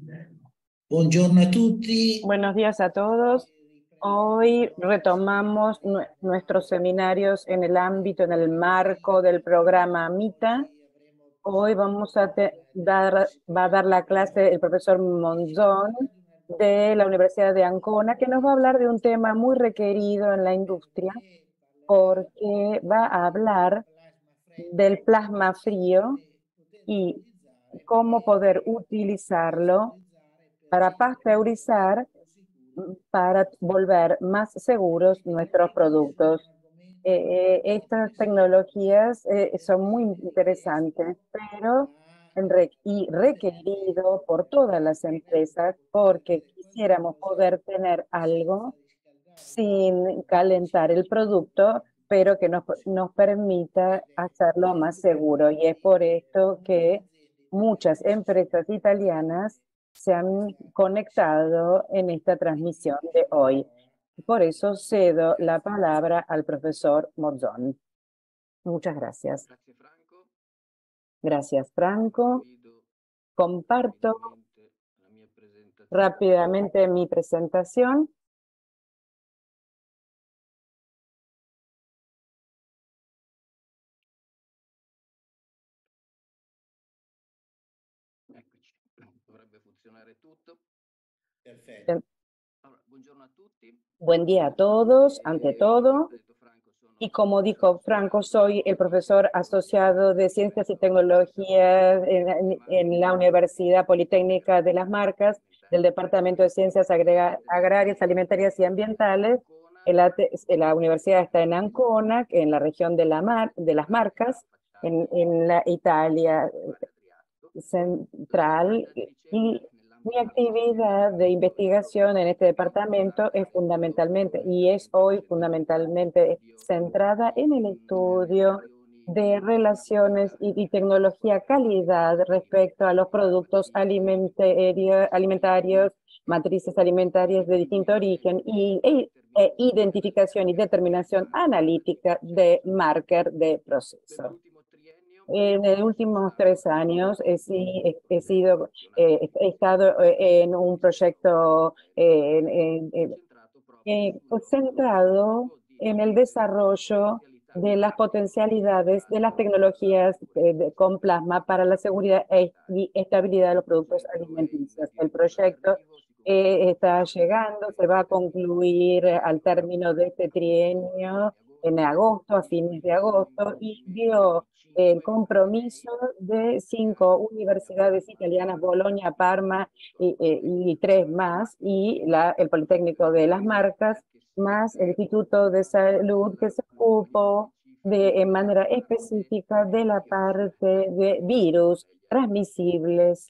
Buongiorno a tutti. Buenos días a todos. Hoy retomamos nuestros seminarios en el ámbito, en el marco del programa MITA. Hoy va a dar la clase el profesor Monzón de la Universidad de Ancona, que nos va a hablar de un tema muy requerido en la industria, porque va a hablar del plasma frío y cómo poder utilizarlo para pasteurizar, para volver más seguros nuestros productos. Estas tecnologías son muy interesantes, pero y requerido por todas las empresas, porque quisiéramos poder tener algo sin calentar el producto, pero que nos permita hacerlo más seguro. Y es por esto que muchas empresas italianas se han conectado en esta transmisión de hoy. Por eso cedo la palabra al profesor Morzón. Muchas gracias. Grazie Franco. Gracias, Franco. Condivido Comparto rapidamente la mia presentazione. rápidamente mi presentación. Eccoci, dovrebbe funzionare tutto. Perfetto. Allora, buongiorno a tutti. Buen día a todos, ante todo. Come ha detto Franco, sono Y como dijo Franco, soy el profesor asociado de Ciencias y Tecnologías en la Universidad Politécnica de Las Marcas, del Departamento de Ciencias Agrarias, Alimentarias y Ambientales. La universidad está en Ancona, en la región de las Marcas, en la Italia central. Y mi actividad de investigación en este departamento es hoy fundamentalmente centrada en el estudio de relaciones y tecnología calidad respecto a los productos alimentarios, matrices alimentarias de distinto origen e identificación y determinación analítica de marker de proceso. En los últimos 3 años he estado en un proyecto centrado en el desarrollo de las potencialidades de las tecnologías con plasma para la seguridad y estabilidad de los productos alimenticios. El proyecto está llegando, se va a concluir al término de este trienio en agosto, a fines de agosto, y dio el compromiso de 5 universidades italianas, Bolonia, Parma y 3 más, y el Politécnico de Las Marcas, más el Instituto de Salud que se ocupó en manera específica de la parte de virus transmisibles.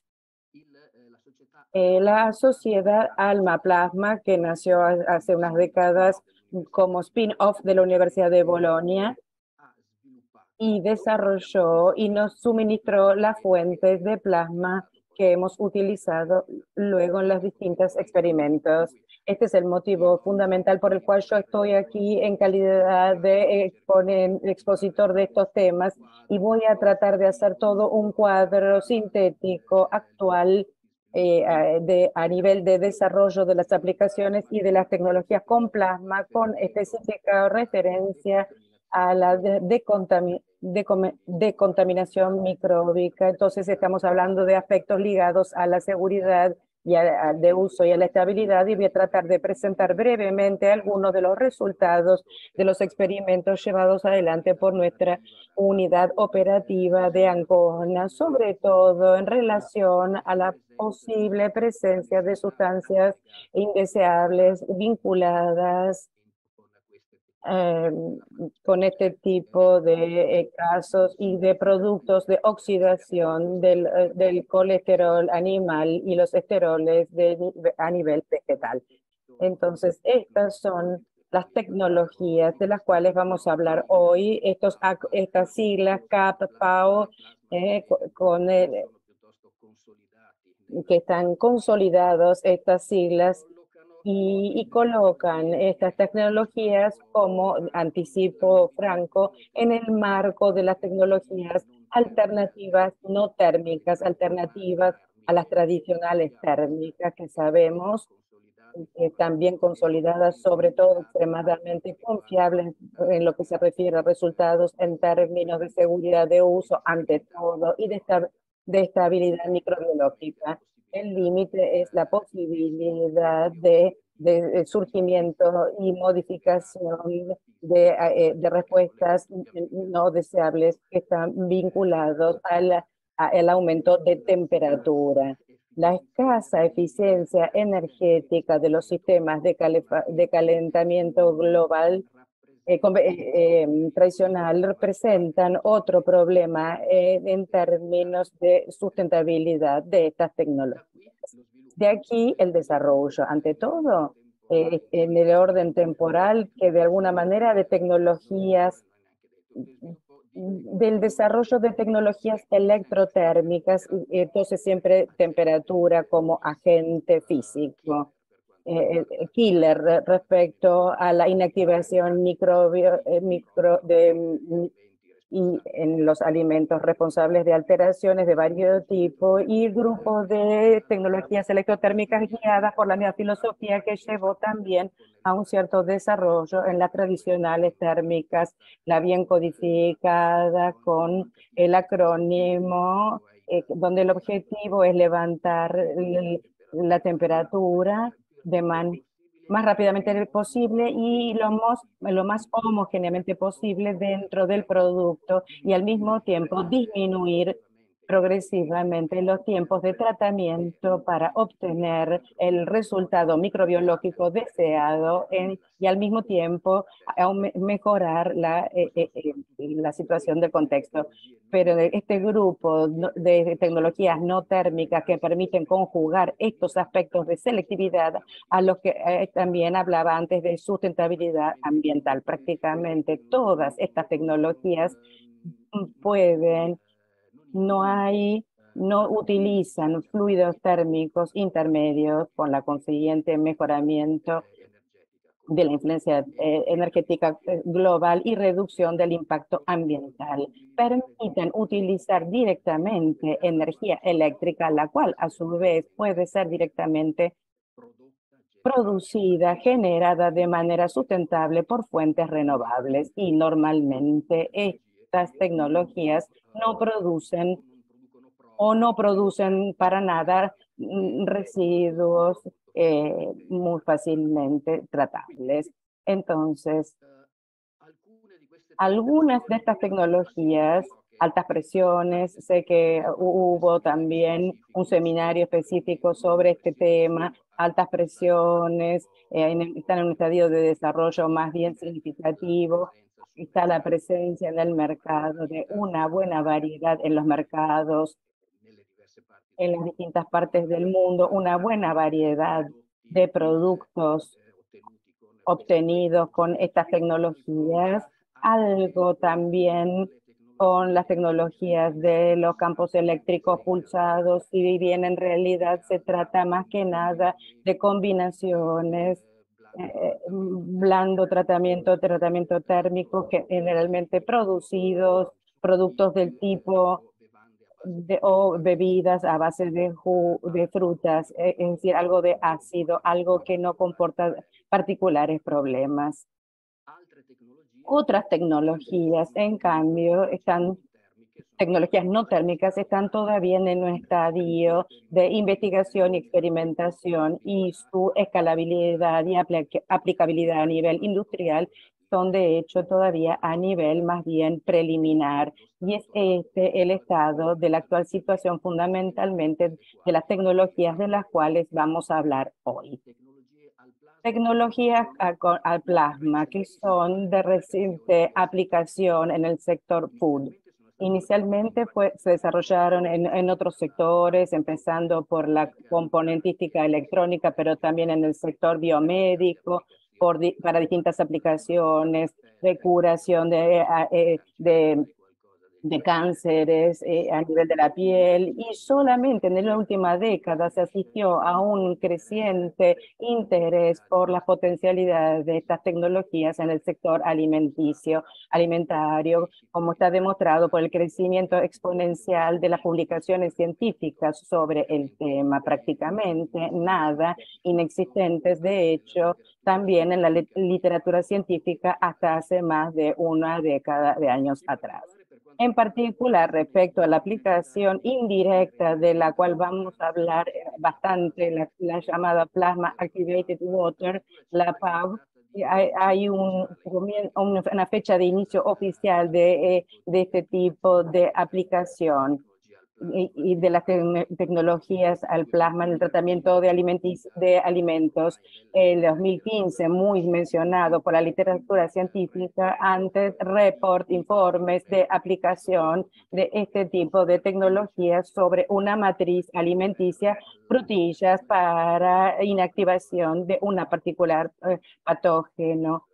La sociedad Alma Plasma, que nació hace unas décadas como spin-off de la Universidad de Bolonia, y desarrolló y nos suministró las fuentes de plasma que hemos utilizado luego en los distintos experimentos. Este es el motivo fundamental por el cual yo estoy aquí en calidad de expositor de estos temas, y voy a tratar de hacer todo un cuadro sintético actual a nivel de desarrollo de las aplicaciones y de las tecnologías con plasma, con específica referencia a la decontaminación micróbica. Entonces estamos hablando de aspectos ligados a la seguridad y de uso y a la estabilidad, y voy a tratar de presentar brevemente algunos de los resultados de los experimentos llevados adelante por nuestra unidad operativa de Ancona, sobre todo en relación a la posible presencia de sustancias indeseables vinculadas eh, con este tipo de casos y de productos de oxidación del colesterol animal y los esteroles a nivel vegetal. Entonces, estas son las tecnologías de las cuales vamos a hablar hoy, estas siglas CAP, PAO, que están consolidados estas siglas y colocan estas tecnologías, como anticipo Franco, en el marco de las tecnologías alternativas no térmicas, alternativas a las tradicionales térmicas que sabemos que están bien consolidadas, sobre todo extremadamente confiables en lo que se refiere a resultados en términos de seguridad de uso, ante todo, y de estabilidad microbiológica. El límite es la posibilidad de surgimiento y modificación de respuestas no deseables que están vinculados al aumento de temperatura. La escasa eficiencia energética de los sistemas de calentamiento global tradicional representan otro problema en términos de sustentabilidad de estas tecnologías. De aquí el desarrollo, ante todo, en el orden temporal, que de alguna manera de tecnologías del desarrollo de tecnologías electrotérmicas, entonces siempre temperatura como agente físico, killer respecto a la inactivación y en los alimentos responsables de alteraciones de varios tipos y grupos de tecnologías electrotérmicas guiadas por la misma filosofía que llevó también a un cierto desarrollo en las tradicionales térmicas, la bien codificada con el acrónimo, donde el objetivo es levantar la temperatura de más rápidamente posible y lo más homogéneamente posible dentro del producto y al mismo tiempo disminuir progresivamente los tiempos de tratamiento para obtener el resultado microbiológico deseado y al mismo tiempo mejorar la situación del contexto. Pero este grupo de tecnologías no térmicas que permiten conjugar estos aspectos de selectividad a los que también hablaba antes de sustentabilidad ambiental. Prácticamente todas estas tecnologías pueden, no utilizan fluidos térmicos intermedios con la consiguiente mejoramiento de la influencia energética global y reducción del impacto ambiental. Permiten utilizar directamente energía eléctrica, la cual a su vez puede ser directamente producida, generada de manera sustentable por fuentes renovables y normalmente estas tecnologías no producen para nada residuos muy fácilmente tratables. Entonces, algunas de estas tecnologías, altas presiones, sé que hubo también un seminario específico sobre este tema, altas presiones, están en un estadio de desarrollo más bien significativo, está la presencia en el mercado de una buena variedad en los mercados, en las distintas partes del mundo, una buena variedad de productos obtenidos con estas tecnologías, algo también con las tecnologías de los campos eléctricos pulsados, y bien en realidad se trata más que nada de combinaciones, blando tratamiento térmico, que generalmente productos del tipo o bebidas a base de frutas, es decir, algo de ácido, algo que no comporta particulares problemas. Otras tecnologías, en cambio, tecnologías no térmicas están todavía en un estadio de investigación y experimentación, y su escalabilidad y aplicabilidad a nivel industrial son de hecho todavía a nivel más bien preliminar. Y es este el estado de la actual situación fundamentalmente de las tecnologías de las cuales vamos a hablar hoy. Tecnologías al plasma que son de reciente aplicación en el sector food. Inicialmente se desarrollaron en otros sectores, empezando por la componentística electrónica, pero también en el sector biomédico, para distintas aplicaciones de curación, de de cánceres a nivel de la piel, y solamente en la última década se asistió a un creciente interés por las potencialidades de estas tecnologías en el sector alimentario, como está demostrado por el crecimiento exponencial de las publicaciones científicas sobre el tema, prácticamente nada, inexistentes de hecho, también en la literatura científica hasta hace más de una década de años atrás. En particular, respecto a la aplicación indirecta de la cual vamos a hablar bastante, la llamada Plasma Activated Water, la PAV, hay una fecha de inicio oficial de este tipo de aplicación y de las tecnologías al plasma en el tratamiento de alimentos. El 2015, muy mencionado por la literatura científica, antes informes de aplicación de este tipo de tecnologías sobre una matriz alimenticia, frutillas, para inactivación de una particular patógeno.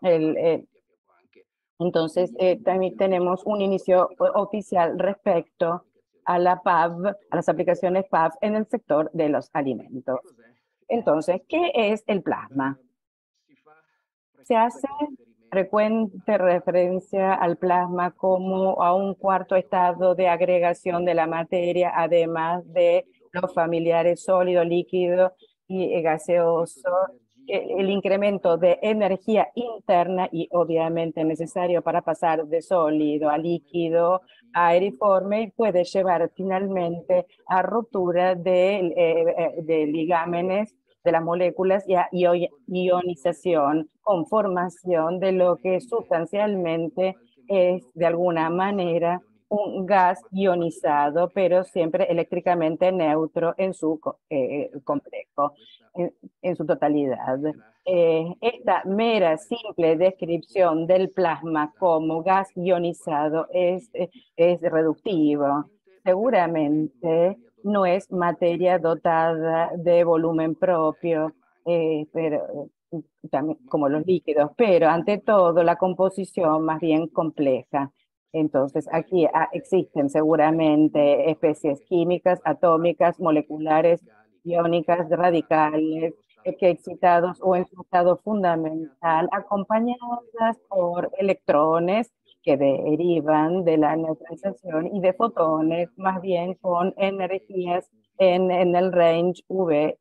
Entonces, también tenemos un inicio oficial respecto a la PAV, a las aplicaciones PAV en el sector de los alimentos. Entonces, ¿qué es el plasma? Se hace frecuente referencia al plasma como a un cuarto estado de agregación de la materia, además de los familiares sólido, líquido y gaseoso. El incremento de energía interna y obviamente necesario para pasar de sólido a líquido a aeriforme puede llevar finalmente a ruptura de ligámenes de las moléculas y a ionización, con formación de lo que sustancialmente es de alguna manera un gas ionizado, pero siempre eléctricamente neutro en su complejo, en su totalidad. Esta mera simple descripción del plasma como gas ionizado es reductivo. Seguramente no es materia dotada de volumen propio, pero también como los líquidos, pero ante todo la composición más bien compleja. Entonces, aquí existen seguramente especies químicas, atómicas, moleculares, iónicas, radicales, que excitados o en su estado fundamental, acompañadas por electrones que derivan de la neutralización y de fotones, más bien con energías en el range V.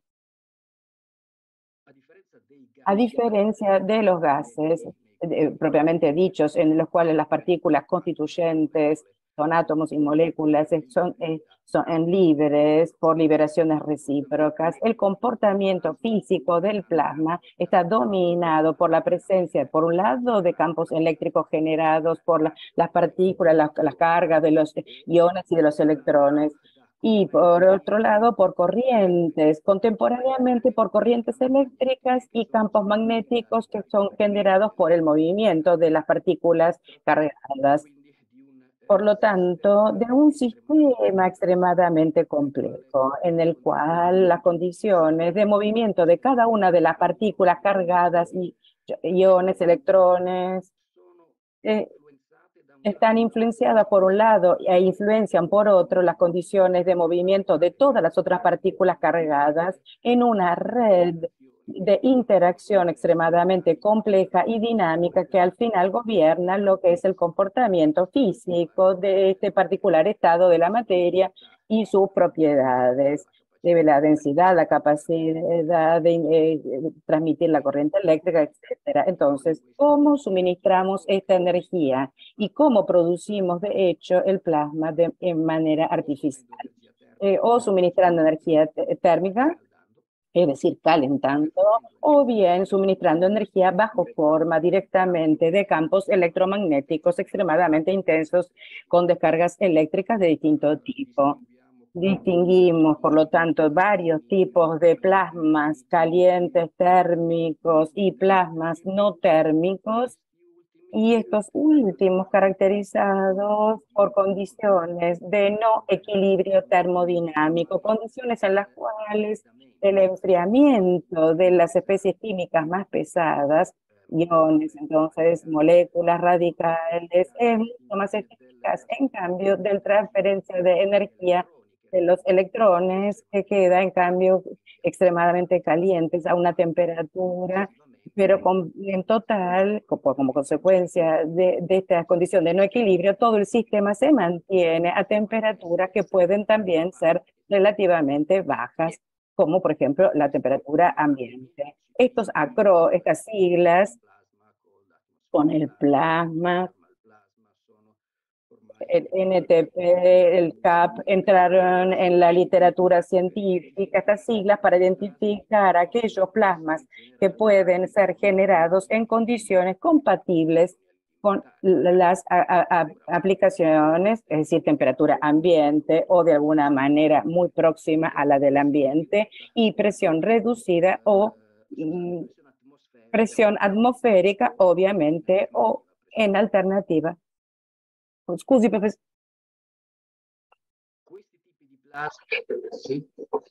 A diferencia de los gases propiamente dichos, en los cuales las partículas constituyentes son átomos y moléculas, son libres por liberaciones recíprocas, el comportamiento físico del plasma está dominado por la presencia, por un lado, de campos eléctricos generados por las partículas, las cargas de los iones y de los electrones, y por otro lado por corrientes, contemporáneamente por corrientes eléctricas y campos magnéticos que son generados por el movimiento de las partículas cargadas. Por lo tanto, de un sistema extremadamente complejo en el cual las condiciones de movimiento de cada una de las partículas cargadas, iones, electrones, están influenciadas por un lado e influencian por otro las condiciones de movimiento de todas las otras partículas cargadas en una red de interacción extremadamente compleja y dinámica que al final gobierna lo que es el comportamiento físico de este particular estado de la materia y sus propiedades. De la densidad, la capacidad de transmitir la corriente eléctrica, etcétera. Entonces, ¿cómo suministramos esta energía y cómo producimos, de hecho, el plasma en manera artificial? O suministrando energía térmica, es decir, calentando, o bien suministrando energía bajo forma directamente de campos electromagnéticos extremadamente intensos con descargas eléctricas de distinto tipo. Distinguimos, por lo tanto, varios tipos de plasmas calientes, térmicos y plasmas no térmicos, y estos últimos caracterizados por condiciones de no equilibrio termodinámico, condiciones en las cuales el enfriamiento de las especies químicas más pesadas, iones, entonces moléculas radicales, es mucho más efectivo eficaz, en cambio, de transferencia de energía de los electrones, que queda, en cambio, extremadamente calientes a una temperatura, pero en total, como consecuencia de esta condición de no equilibrio, todo el sistema se mantiene a temperaturas que pueden también ser relativamente bajas, como por ejemplo la temperatura ambiente. Estas siglas con el plasma, el NTP, el CAP, entraron en la literatura científica, estas siglas para identificar aquellos plasmas que pueden ser generados en condiciones compatibles con las aplicaciones, es decir, temperatura ambiente o de alguna manera muy próxima a la del ambiente, y presión reducida o presión atmosférica, obviamente, o en alternativa. Scusi, professore. Questi tipi di plasma, sì.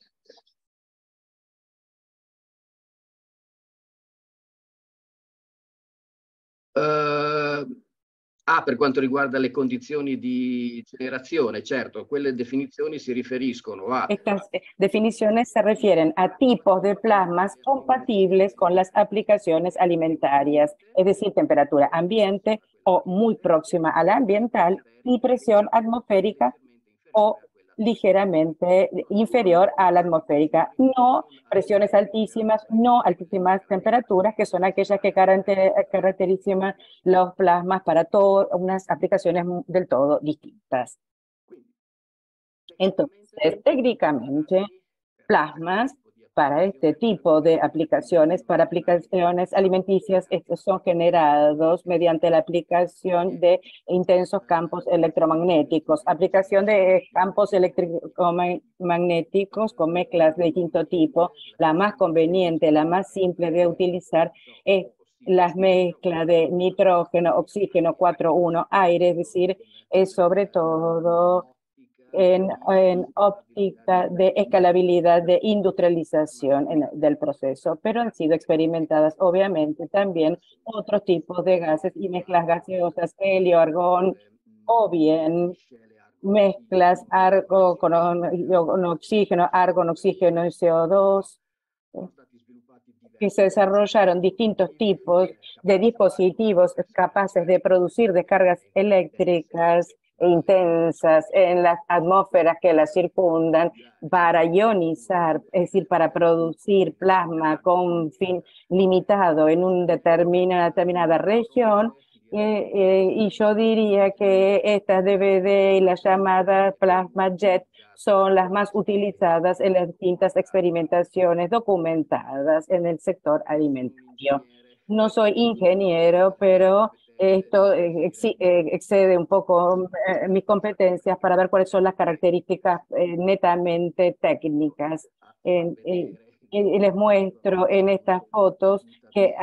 Per quanto riguarda le condizioni di generazione, certo, quelle definizioni si riferiscono a... Estas definiciones se refieren a tipos de plasmas compatibles con las aplicaciones alimentarias, es decir, temperatura ambiente o muy próxima a la ambiental y presión atmosférica o ligeramente inferior a la atmosférica. No presiones altísimas, no altísimas temperaturas, que son aquellas que caracterizan los plasmas para todas unas aplicaciones del todo distintas. Entonces, técnicamente, plasmas para este tipo de aplicaciones, para aplicaciones alimenticias, estos son generados mediante la aplicación de intensos campos electromagnéticos, aplicación de campos electromagnéticos con mezclas de distinto tipo. La más conveniente, la más simple de utilizar es las mezclas de nitrógeno, oxígeno, 4,1, aire, es decir, es sobre todo en óptica de escalabilidad, de industrialización del proceso, pero han sido experimentadas obviamente también otros tipos de gases y mezclas gaseosas, helio, argón, o bien mezclas con oxígeno, argón, oxígeno y CO2, que se desarrollaron distintos tipos de dispositivos capaces de producir descargas eléctricas intensas en las atmósferas que las circundan para ionizar, es decir, para producir plasma con fin limitado en una determinada región. Y yo diría que estas DVD y las llamadas plasma jet son las más utilizadas en las distintas experimentaciones documentadas en el sector alimentario. No soy ingeniero, pero esto excede un poco mis competencias para ver cuáles son las características netamente técnicas. Y les muestro en estas fotos que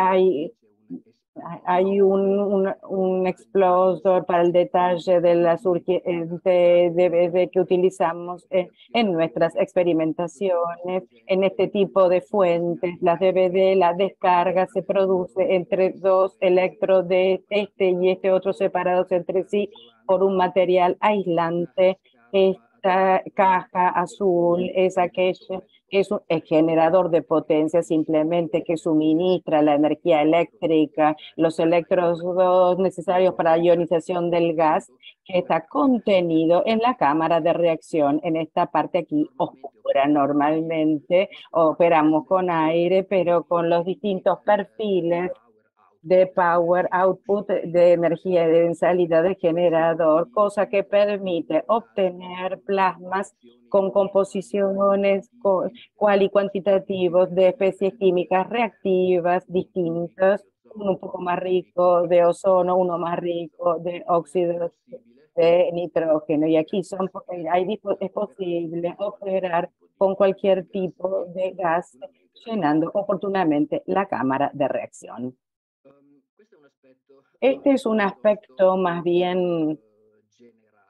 hay un explosor para el detalle de la DVD que utilizamos en nuestras experimentaciones. En este tipo de fuentes, las DVD, la descarga se produce entre dos electrodos de este y este otro separados entre sí por un material aislante. Esta caja azul es aquella es un generador de potencia simplemente que suministra la energía eléctrica, los electrodos necesarios para la ionización del gas, que está contenido en la cámara de reacción, en esta parte aquí oscura. Normalmente operamos con aire, pero con los distintos perfiles de power output, de energía de salida del generador, cosa que permite obtener plasmas con composiciones cual y cuantitativos de especies químicas reactivas distintas, uno un poco más rico de ozono, uno más rico de óxido de nitrógeno. Y aquí es posible operar con cualquier tipo de gas, llenando oportunamente la cámara de reacción. Este es un aspecto más bien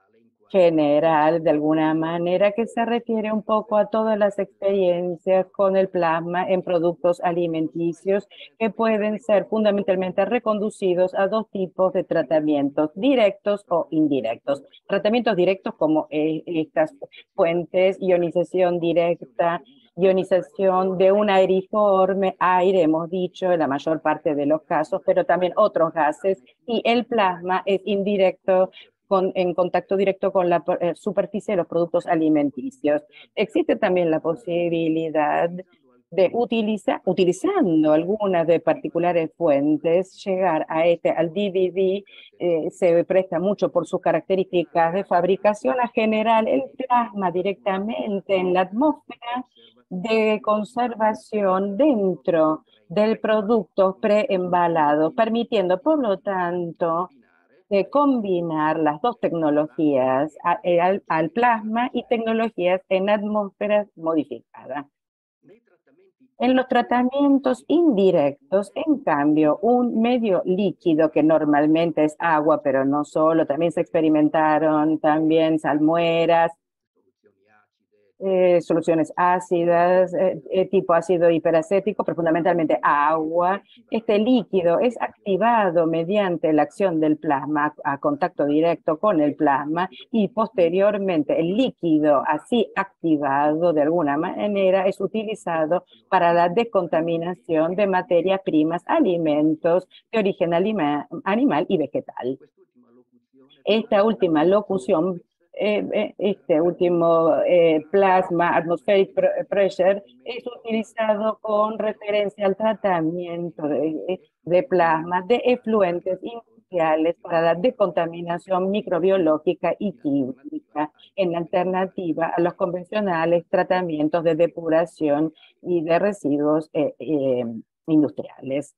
general, de alguna manera, que se refiere un poco a todas las experiencias con el plasma en productos alimenticios que pueden ser fundamentalmente reconducidos a dos tipos de tratamientos, directos o indirectos. Tratamientos directos como estas fuentes, ionización directa, ionización de un aeriforme, aire, hemos dicho, en la mayor parte de los casos, pero también otros gases, y el plasma es indirecto, en contacto directo con la superficie de los productos alimenticios. Existe también la posibilidad de utilizando algunas de particulares fuentes, llegar a al DVD, se presta mucho por sus características de fabricación a generar el plasma directamente en la atmósfera de conservación dentro del producto preembalado, permitiendo, por lo tanto, combinar las dos tecnologías, al plasma y tecnologías en atmósferas modificadas. En los tratamientos indirectos, en cambio, un medio líquido que normalmente es agua, pero no solo, también se experimentaron también salmueras, soluciones ácidas, tipo ácido hiperacético, pero fundamentalmente agua. Este líquido es activado mediante la acción del plasma a contacto directo con el plasma y posteriormente el líquido así activado de alguna manera es utilizado para la descontaminación de materias primas, alimentos de origen animal y vegetal. Esta última locución, este último plasma, atmospheric pressure, es utilizado con referencia al tratamiento de plasma de efluentes industriales para la descontaminación microbiológica y química, en alternativa a los convencionales tratamientos de depuración y de residuos industriales.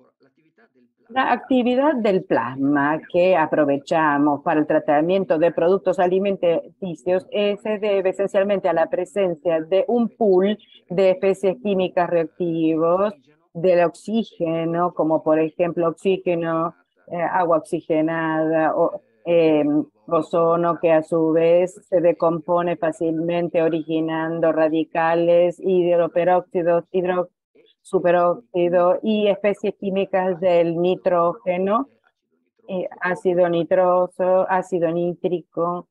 La actividad del plasma que aprovechamos para el tratamiento de productos alimenticios se debe esencialmente a la presencia de un pool de especies químicas reactivos, del oxígeno, como por ejemplo oxígeno, agua oxigenada, o ozono, que a su vez se decompone fácilmente originando radicales, hidroperóxidos, superóxido y especies químicas del nitrógeno, ácido nitroso, ácido nítrico,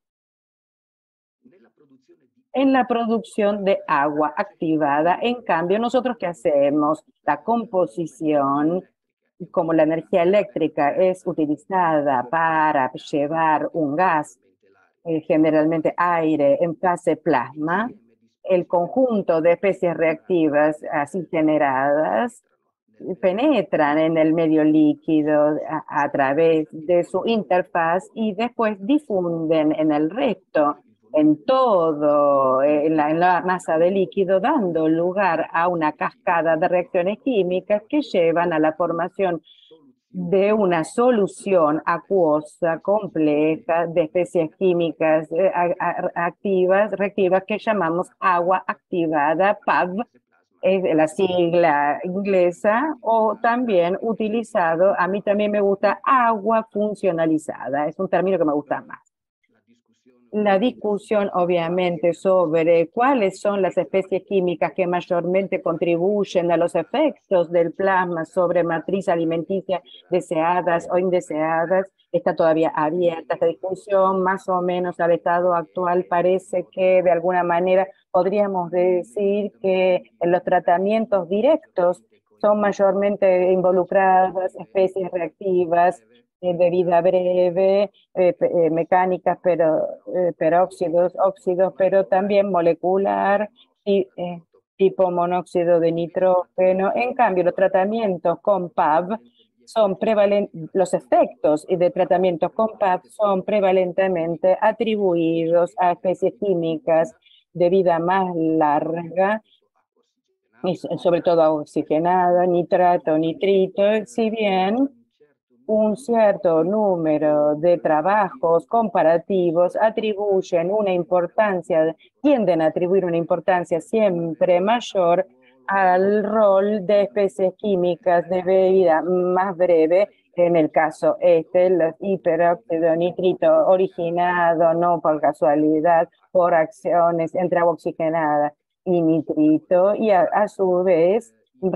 en la producción de agua activada. En cambio, ¿nosotros qué hacemos? La composición, como la energía eléctrica es utilizada para llevar un gas, generalmente aire, en fase plasma, el conjunto de especies reactivas así generadas penetran en el medio líquido a través de su interfaz y después difunden en el resto, en todo, en la masa de líquido, dando lugar a una cascada de reacciones químicas que llevan a la formación de una solución acuosa compleja de especies químicas reactivas que llamamos agua activada, PAV, es la sigla inglesa, o también utilizado, a mí también me gusta, agua funcionalizada, es un término que me gusta más. La discusión, obviamente, sobre cuáles son las especies químicas que mayormente contribuyen a los efectos del plasma sobre matriz alimenticia deseadas o indeseadas, está todavía abierta esta discusión. Más o menos al estado actual parece que de alguna manera podríamos decir que en los tratamientos directos son mayormente involucradas especies reactivas de vida breve, mecánicas, peróxidos, óxidos, pero también molecular, tipo monóxido de nitrógeno. En cambio, los tratamientos con PAV son los efectos de tratamientos con PAV son prevalentemente atribuidos a especies químicas de vida más larga, y sobre todo agua oxigenada, nitrato, nitrito, si bien un cierto número de trabajos comparativos tienden a atribuir una importancia siempre mayor al rol de especies químicas de vida más breve. En el caso el hiperóxido nitrito originado no por casualidad, por acciones entre agua oxigenada y nitrito, y a su vez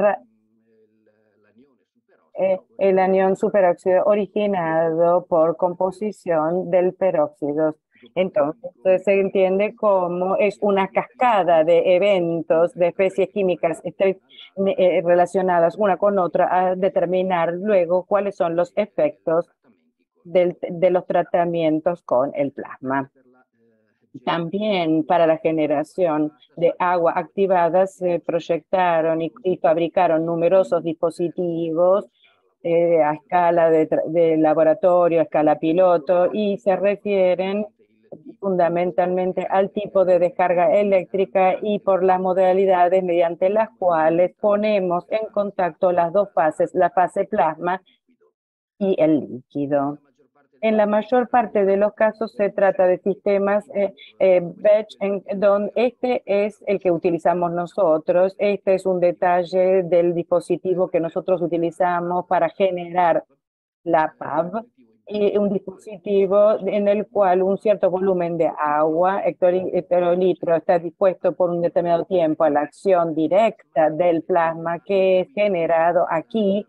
el anión superóxido originado por composición del peróxido. Entonces se entiende como es una cascada de eventos de especies químicas relacionadas una con otra a determinar luego cuáles son los efectos de los tratamientos con el plasma. También para la generación de agua activada se proyectaron y fabricaron numerosos dispositivos a escala de laboratorio, a escala piloto, y se refieren fundamentalmente al tipo de descarga eléctrica y por las modalidades mediante las cuales ponemos en contacto las dos fases, la fase plasma y el líquido. En la mayor parte de los casos se trata de sistemas batch, donde este es el que utilizamos nosotros. Este es un detalle del dispositivo que nosotros utilizamos para generar la PAV, y un dispositivo en el cual un cierto volumen de agua, hectolitro, está dispuesto por un determinado tiempo a la acción directa del plasma que es generado aquí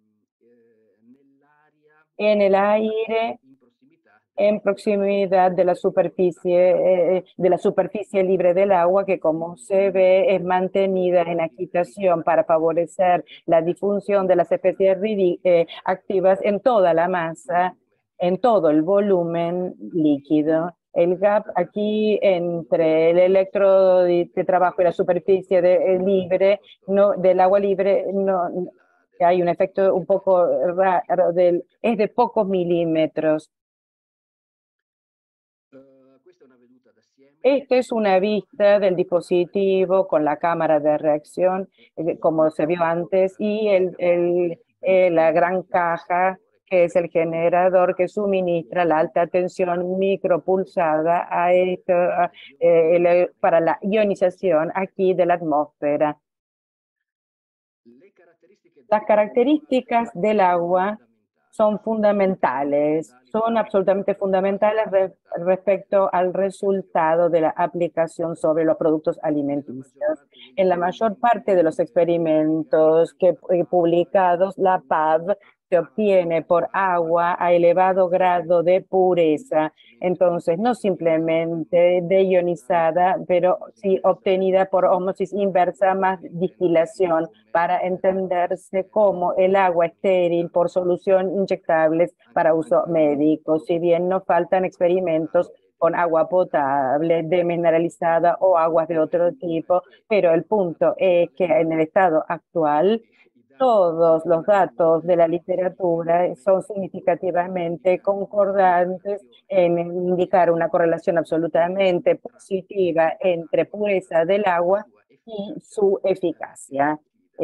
en el aire, en proximidad de la superficie libre del agua, que como se ve es mantenida en agitación para favorecer la difusión de las especies activas en toda la masa, en todo el volumen líquido. El gap aquí entre el electrodo de trabajo y la superficie libre, del agua libre, hay un efecto un poco raro, es de pocos milímetros. Esta es una vista del dispositivo con la cámara de reacción, como se vio antes, y la gran caja, que es el generador que suministra la alta tensión micropulsada para la ionización aquí de la atmósfera. Las características del agua son fundamentales, son absolutamente fundamentales respecto al resultado de la aplicación sobre los productos alimenticios. En la mayor parte de los experimentos publicados, la PAV se obtiene por agua a elevado grado de pureza, entonces no simplemente deionizada, pero sí obtenida por ósmosis inversa más distilación, para entenderse como el agua estéril por solución inyectables para uso médico. Si bien no faltan experimentos con agua potable, demineralizada o aguas de otro tipo, pero el punto es que en el estado actual todos los datos de la literatura son significativamente concordantes en indicar una correlación absolutamente positiva entre pureza del agua y su eficacia,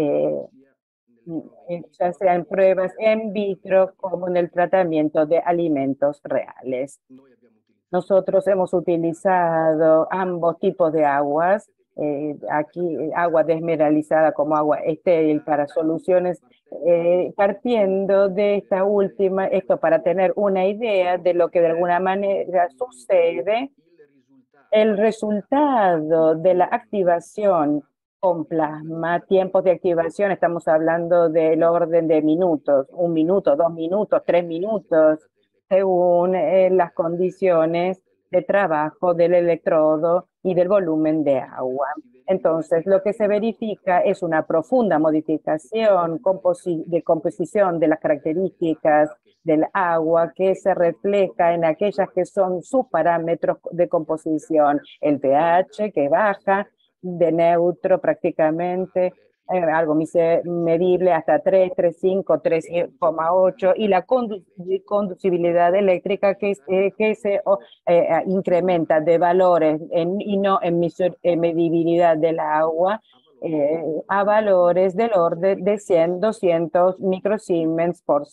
ya sea en pruebas in vitro como en el tratamiento de alimentos reales. Nosotros hemos utilizado ambos tipos de aguas, aquí agua desmineralizada como agua estéril para soluciones, partiendo de esta última, esto para tener una idea de lo que de alguna manera sucede. El resultado de la activación con plasma, tiempos de activación, estamos hablando del orden de minutos, 1 minuto, 2 minutos, 3 minutos, según las condiciones de trabajo del electrodo y del volumen de agua. Entonces, lo que se verifica es una profunda modificación de composición de las características del agua, que se refleja en aquellas que son sus parámetros de composición, el pH que baja de neutro prácticamente, algo medible hasta 3, 3,5, 3,8, y la conducibilidad eléctrica que se incrementa de valores y no en medibilidad del agua, a valores del orden de 100, 200 microsiemens por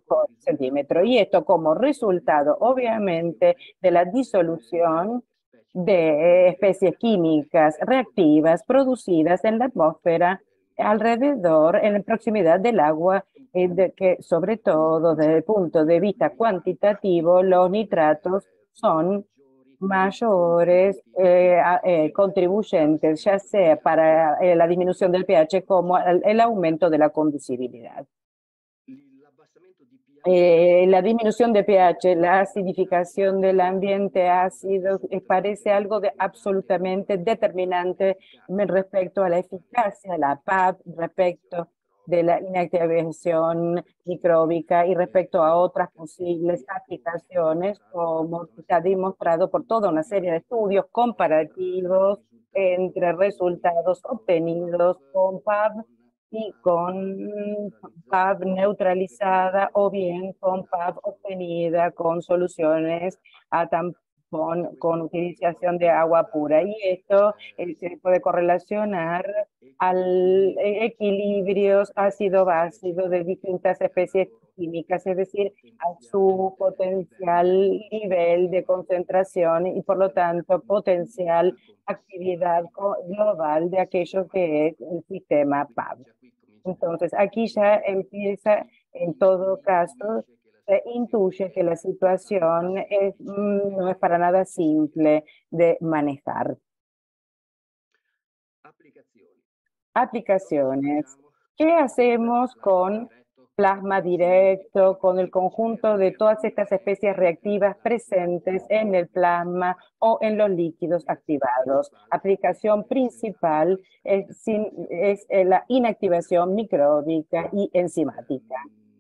centímetro. Y esto como resultado, obviamente, de la disolución de especies químicas reactivas producidas en la atmósfera alrededor, en proximidad del agua, que sobre todo desde el punto de vista cuantitativo, los nitratos son mayores contribuyentes, ya sea para la disminución del pH como el aumento de la conducibilidad. La disminución de pH, la acidificación del ambiente ácido, parece algo de absolutamente determinante respecto a la eficacia de la PAP, respecto de la inactivación micróbica y respecto a otras posibles aplicaciones, como está demostrado por toda una serie de estudios comparativos entre resultados obtenidos con PAP y con PAP neutralizada o bien con PAP obtenida con soluciones a tampón con utilización de agua pura. Y esto se puede correlacionar al equilibrios ácido-bácido de distintas especies químicas, es decir, a su potencial nivel de concentración y por lo tanto potencial actividad global de aquello que es el sistema PAP. Entonces, aquí ya empieza, en todo caso, se intuye que la situación no es para nada simple de manejar. Aplicaciones. ¿Qué hacemos con plasma directo, con el conjunto de todas estas especies reactivas presentes en el plasma o en los líquidos activados? Aplicación principal es la inactivación micróbica y enzimática.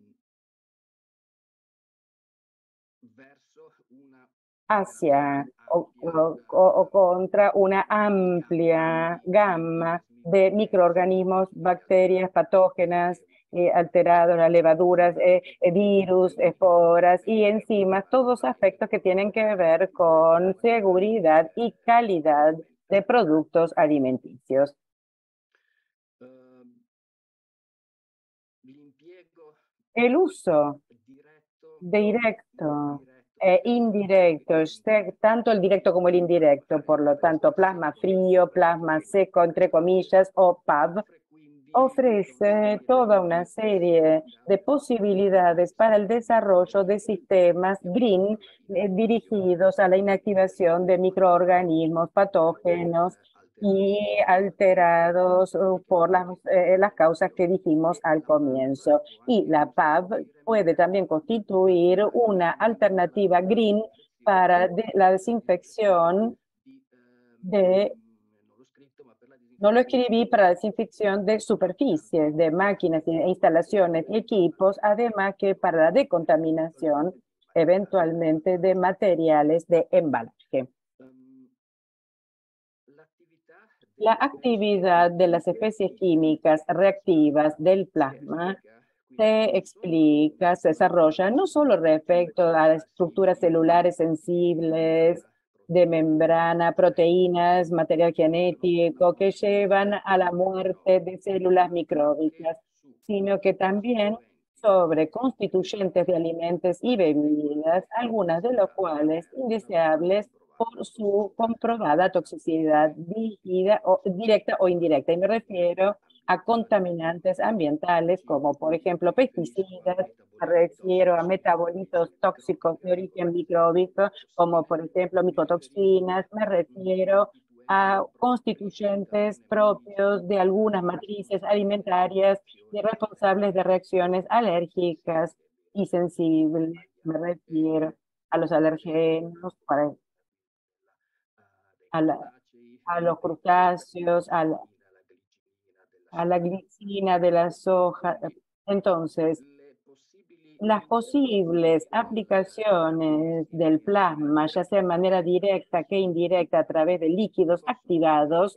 Hacia o contra una amplia gama de microorganismos, bacterias patógenas, alterados, las levaduras, virus, esporas y enzimas, todos aspectos que tienen que ver con seguridad y calidad de productos alimenticios. El uso directo e indirecto, tanto el directo como el indirecto, por lo tanto, plasma frío, plasma seco, entre comillas, o PAB, ofrece toda una serie de posibilidades para el desarrollo de sistemas green dirigidos a la inactivación de microorganismos patógenos y alterados por las causas que dijimos al comienzo. Y la PAB puede también constituir una alternativa green para la desinfección no lo escribí, para la desinfección de superficies, de máquinas, instalaciones y equipos, además que para la decontaminación, eventualmente, de materiales de embalaje. La actividad de las especies químicas reactivas del plasma se explica, se desarrolla no solo respecto a las estructuras celulares sensibles, de membrana, proteínas, material genético que llevan a la muerte de células micróbicas, sino que también sobre constituyentes de alimentos y bebidas, algunas de los cuales indeseables por su comprobada toxicidad directa o indirecta. Y me refiero a contaminantes ambientales como, por ejemplo, pesticidas, me refiero a metabolitos tóxicos de origen micróbico, como por ejemplo micotoxinas, me refiero a constituyentes propios de algunas matrices alimentarias y responsables de reacciones alérgicas y sensibles. Me refiero a los alergenos, a los crustáceos, a la glicina de la soja. Entonces, las posibles aplicaciones del plasma, ya sea de manera directa que indirecta a través de líquidos activados,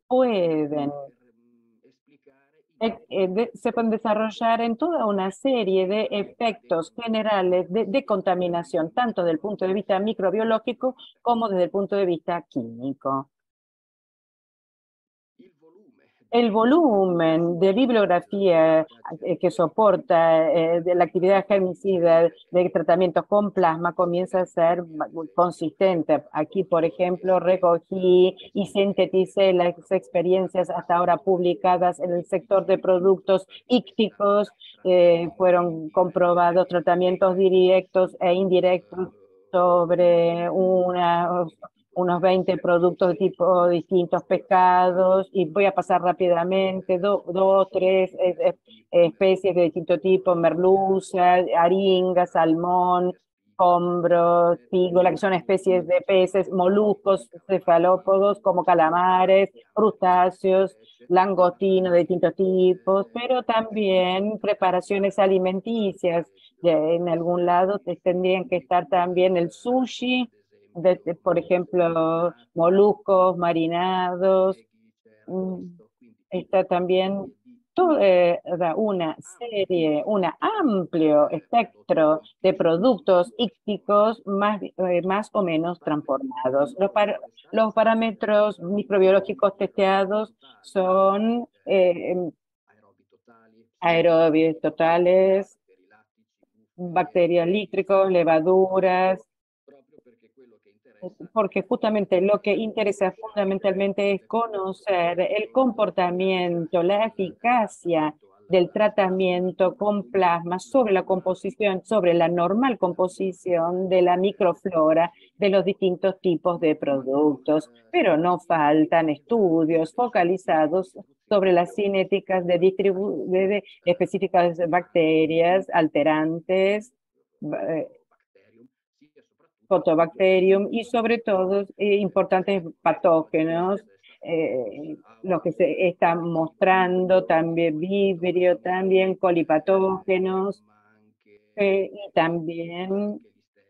se pueden desarrollar en toda una serie de efectos generales de contaminación, tanto desde el punto de vista microbiológico como desde el punto de vista químico. El volumen de bibliografía que soporta de la actividad germicida de tratamientos con plasma comienza a ser consistente. Aquí, por ejemplo, recogí y sinteticé las experiencias hasta ahora publicadas en el sector de productos ícticos. Fueron comprobados tratamientos directos e indirectos sobre unos 20 productos de tipo distintos pescados, y voy a pasar rápidamente, dos, tres especies de distinto tipo: merluza, aringa, salmón, hombros, pígola, que son especies de peces, moluscos, cefalópodos como calamares, crustáceos, langostinos de distintos tipos, pero también preparaciones alimenticias. En algún lado tendrían que estar también el sushi, por ejemplo, moluscos marinados. Está también toda una serie, un amplio espectro de productos ícticos más o menos transformados. Los parámetros microbiológicos testeados son aerobios totales, bacterias lítricos, levaduras, porque justamente lo que interesa fundamentalmente es conocer el comportamiento, la eficacia del tratamiento con plasma sobre la composición, sobre la normal composición de la microflora de los distintos tipos de productos. Pero no faltan estudios focalizados sobre las cinéticas de específicas bacterias, alterantes, Photobacterium, y sobre todo importantes patógenos, lo que se está mostrando también vibrio, también colipatógenos, y también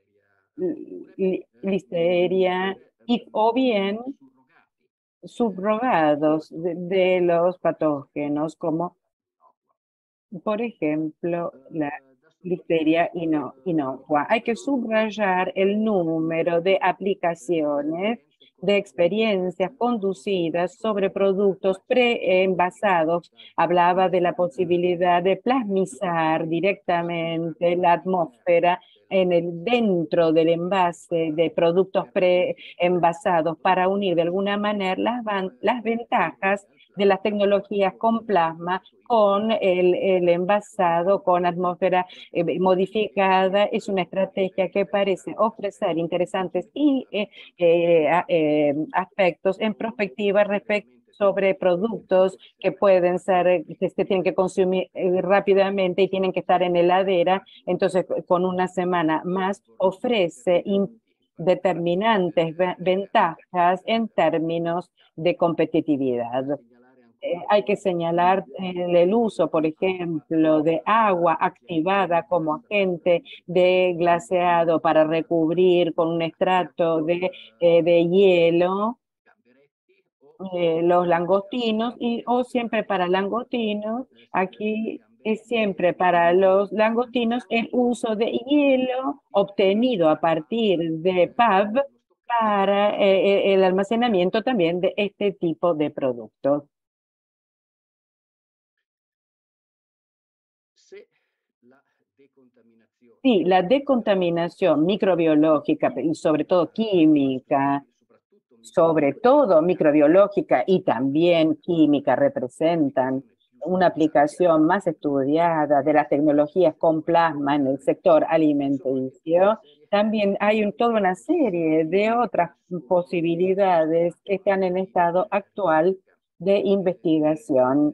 listeria, o bien subrogados de los patógenos, como por ejemplo la listeria inocua. Hay que subrayar el número de aplicaciones, de experiencias conducidas sobre productos preenvasados. Hablaba de la posibilidad de plasmizar directamente la atmósfera dentro del envase de productos preenvasados para unir de alguna manera las ventajas de las tecnologías con plasma con el envasado con atmósfera modificada. Es una estrategia que parece ofrecer interesantes aspectos en perspectiva sobre productos que pueden ser, que se tienen que consumir rápidamente y tienen que estar en heladera. Entonces, con una semana más, ofrece determinantes ventajas en términos de competitividad. Hay que señalar el uso, por ejemplo, de agua activada como agente de glaseado para recubrir con un estrato de hielo los langostinos, o siempre para langostinos. Aquí es siempre para los langostinos el uso de hielo obtenido a partir de PAV para el almacenamiento también de este tipo de productos. Sí, la decontaminación microbiológica y sobre todo química, sobre todo microbiológica y también química, representan una aplicación más estudiada de las tecnologías con plasma en el sector alimenticio. También hay toda una serie de otras posibilidades que están en estado actual de investigación.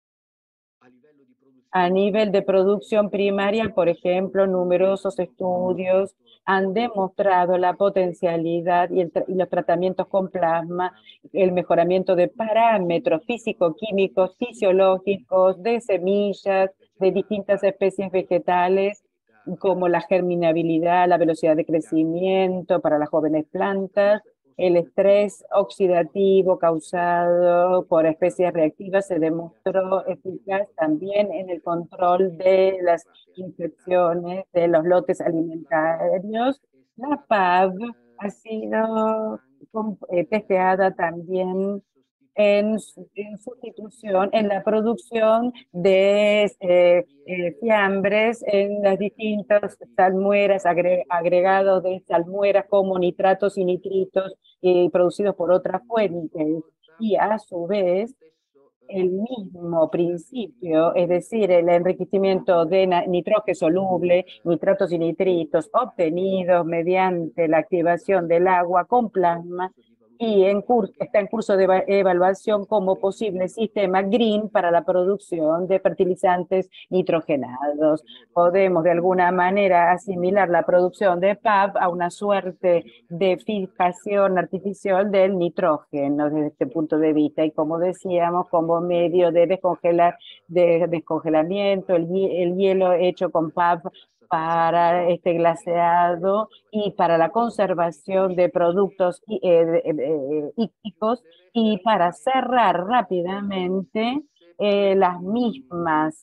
A nivel de producción primaria, por ejemplo, numerosos estudios han demostrado la potencialidad y los tratamientos con plasma, el mejoramiento de parámetros físico-químicos, fisiológicos, de semillas, de distintas especies vegetales, como la germinabilidad, la velocidad de crecimiento para las jóvenes plantas. El estrés oxidativo causado por especies reactivas se demostró eficaz también en el control de las infecciones de los lotes alimentarios. La PAV ha sido testeada también en sustitución en la producción de fiambres en las distintas salmueras, agregados de salmueras como nitratos y nitritos producidos por otras fuentes. Y a su vez, el mismo principio, es decir, el enriquecimiento de nitrógeno soluble, nitratos y nitritos obtenidos mediante la activación del agua con plasma y está en curso de evaluación como posible sistema green para la producción de fertilizantes nitrogenados. Podemos de alguna manera asimilar la producción de PAP a una suerte de fijación artificial del nitrógeno desde este punto de vista y como decíamos, como medio de descongelamiento, el hielo hecho con PAP para este glaseado y para la conservación de productos hídricos y para cerrar rápidamente las mismas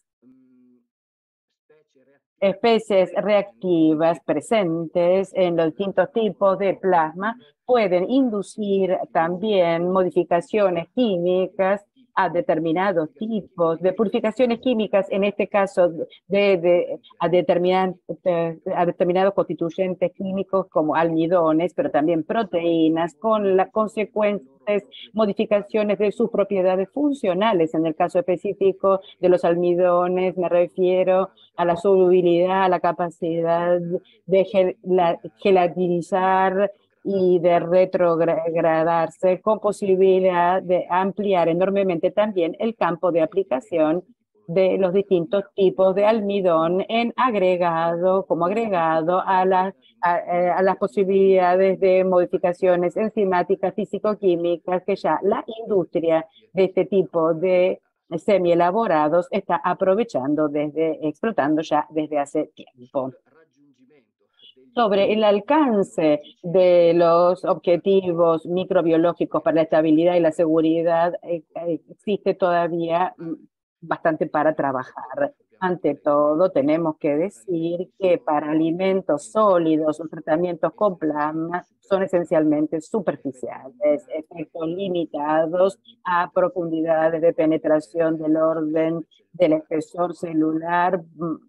especies reactivas presentes en los distintos tipos de plasma pueden inducir también modificaciones químicas a determinados tipos de purificaciones químicas, en este caso a determinados constituyentes químicos como almidones, pero también proteínas, con las consecuentes modificaciones de sus propiedades funcionales. En el caso específico de los almidones, me refiero a la solubilidad, a la capacidad de gelatinizar y de retrogradarse, con posibilidad de ampliar enormemente también el campo de aplicación de los distintos tipos de almidón como agregado a las posibilidades de modificaciones enzimáticas, físico-químicas que ya la industria de este tipo de semi-elaborados está explotando ya desde hace tiempo. Sobre el alcance de los objetivos microbiológicos para la estabilidad y la seguridad, existe todavía bastante para trabajar. Ante todo, tenemos que decir que para alimentos sólidos o tratamientos con plasma son esencialmente superficiales, efectos limitados a profundidades de penetración del orden del espesor celular.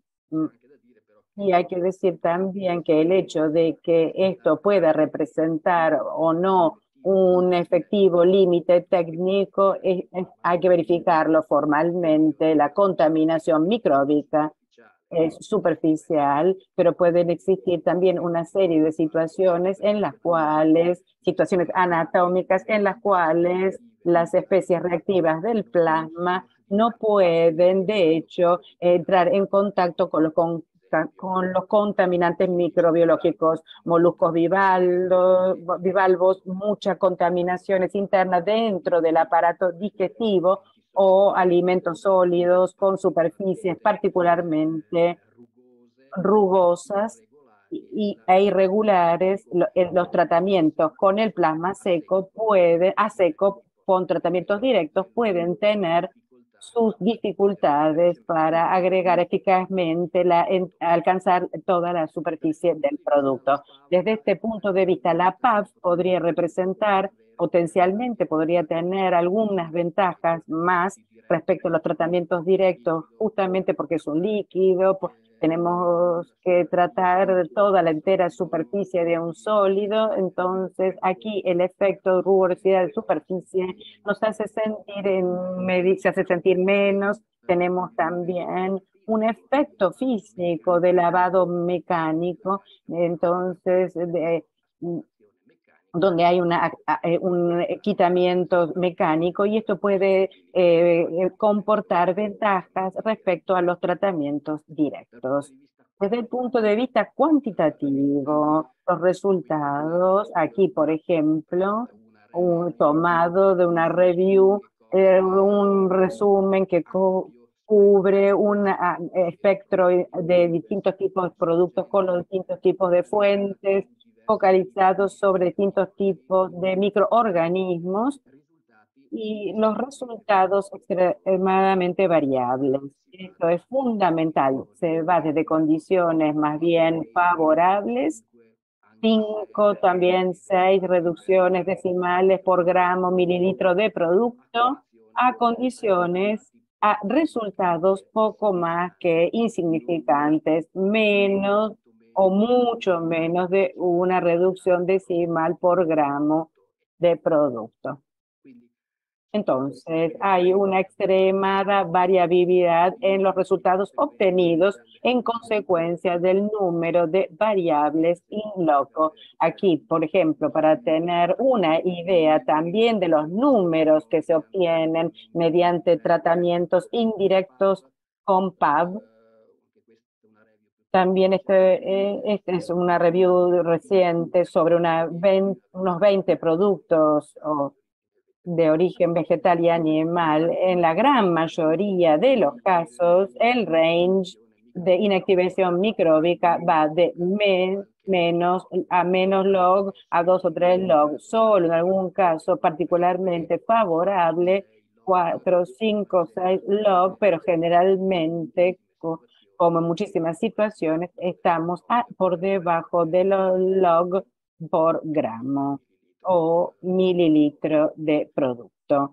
Y hay que decir también que el hecho de que esto pueda representar o no un efectivo límite técnico, hay que verificarlo formalmente. La contaminación micróbica es superficial, pero pueden existir también una serie de situaciones situaciones anatómicas en las cuales las especies reactivas del plasma no pueden, de hecho, entrar en contacto con los contaminantes microbiológicos, moluscos bivalvos, muchas contaminaciones internas dentro del aparato digestivo o alimentos sólidos con superficies particularmente rugosas e irregulares. Los tratamientos con el plasma seco con tratamientos directos pueden tener sus dificultades para agregar eficazmente, alcanzar toda la superficie del producto. Desde este punto de vista, la PAF podría tener algunas ventajas más respecto a los tratamientos directos, justamente porque es un líquido, tenemos que tratar toda la entera superficie de un sólido, entonces aquí el efecto de rugosidad de superficie nos hace se hace sentir menos. Tenemos también un efecto físico de lavado mecánico, entonces donde hay un quitamiento mecánico, y esto puede comportar ventajas respecto a los tratamientos directos. Desde el punto de vista cuantitativo, los resultados, aquí por ejemplo, tomado de una review, un resumen que cubre un espectro de distintos tipos de productos con los distintos tipos de fuentes, focalizados sobre distintos tipos de microorganismos, y los resultados extremadamente variables. Esto es fundamental. Se va desde condiciones más bien favorables 5, también 6 reducciones decimales por gramo mililitro de producto a condiciones, a resultados poco más que insignificantes, menos o mucho menos de una reducción decimal por gramo de producto. Entonces, hay una extrema variabilidad en los resultados obtenidos en consecuencia del número de variables in loco. Aquí, por ejemplo, para tener una idea también de los números que se obtienen mediante tratamientos indirectos con PAV, también este es una review reciente sobre unos 20 productos de origen vegetal y animal. En la gran mayoría de los casos, el range de inactivación micróbica va de menos log a 2 o 3 log. Solo en algún caso particularmente favorable, 4, 5, 6 log, pero generalmente, como en muchísimas situaciones, estamos por debajo de los log por gramo o mililitro de producto.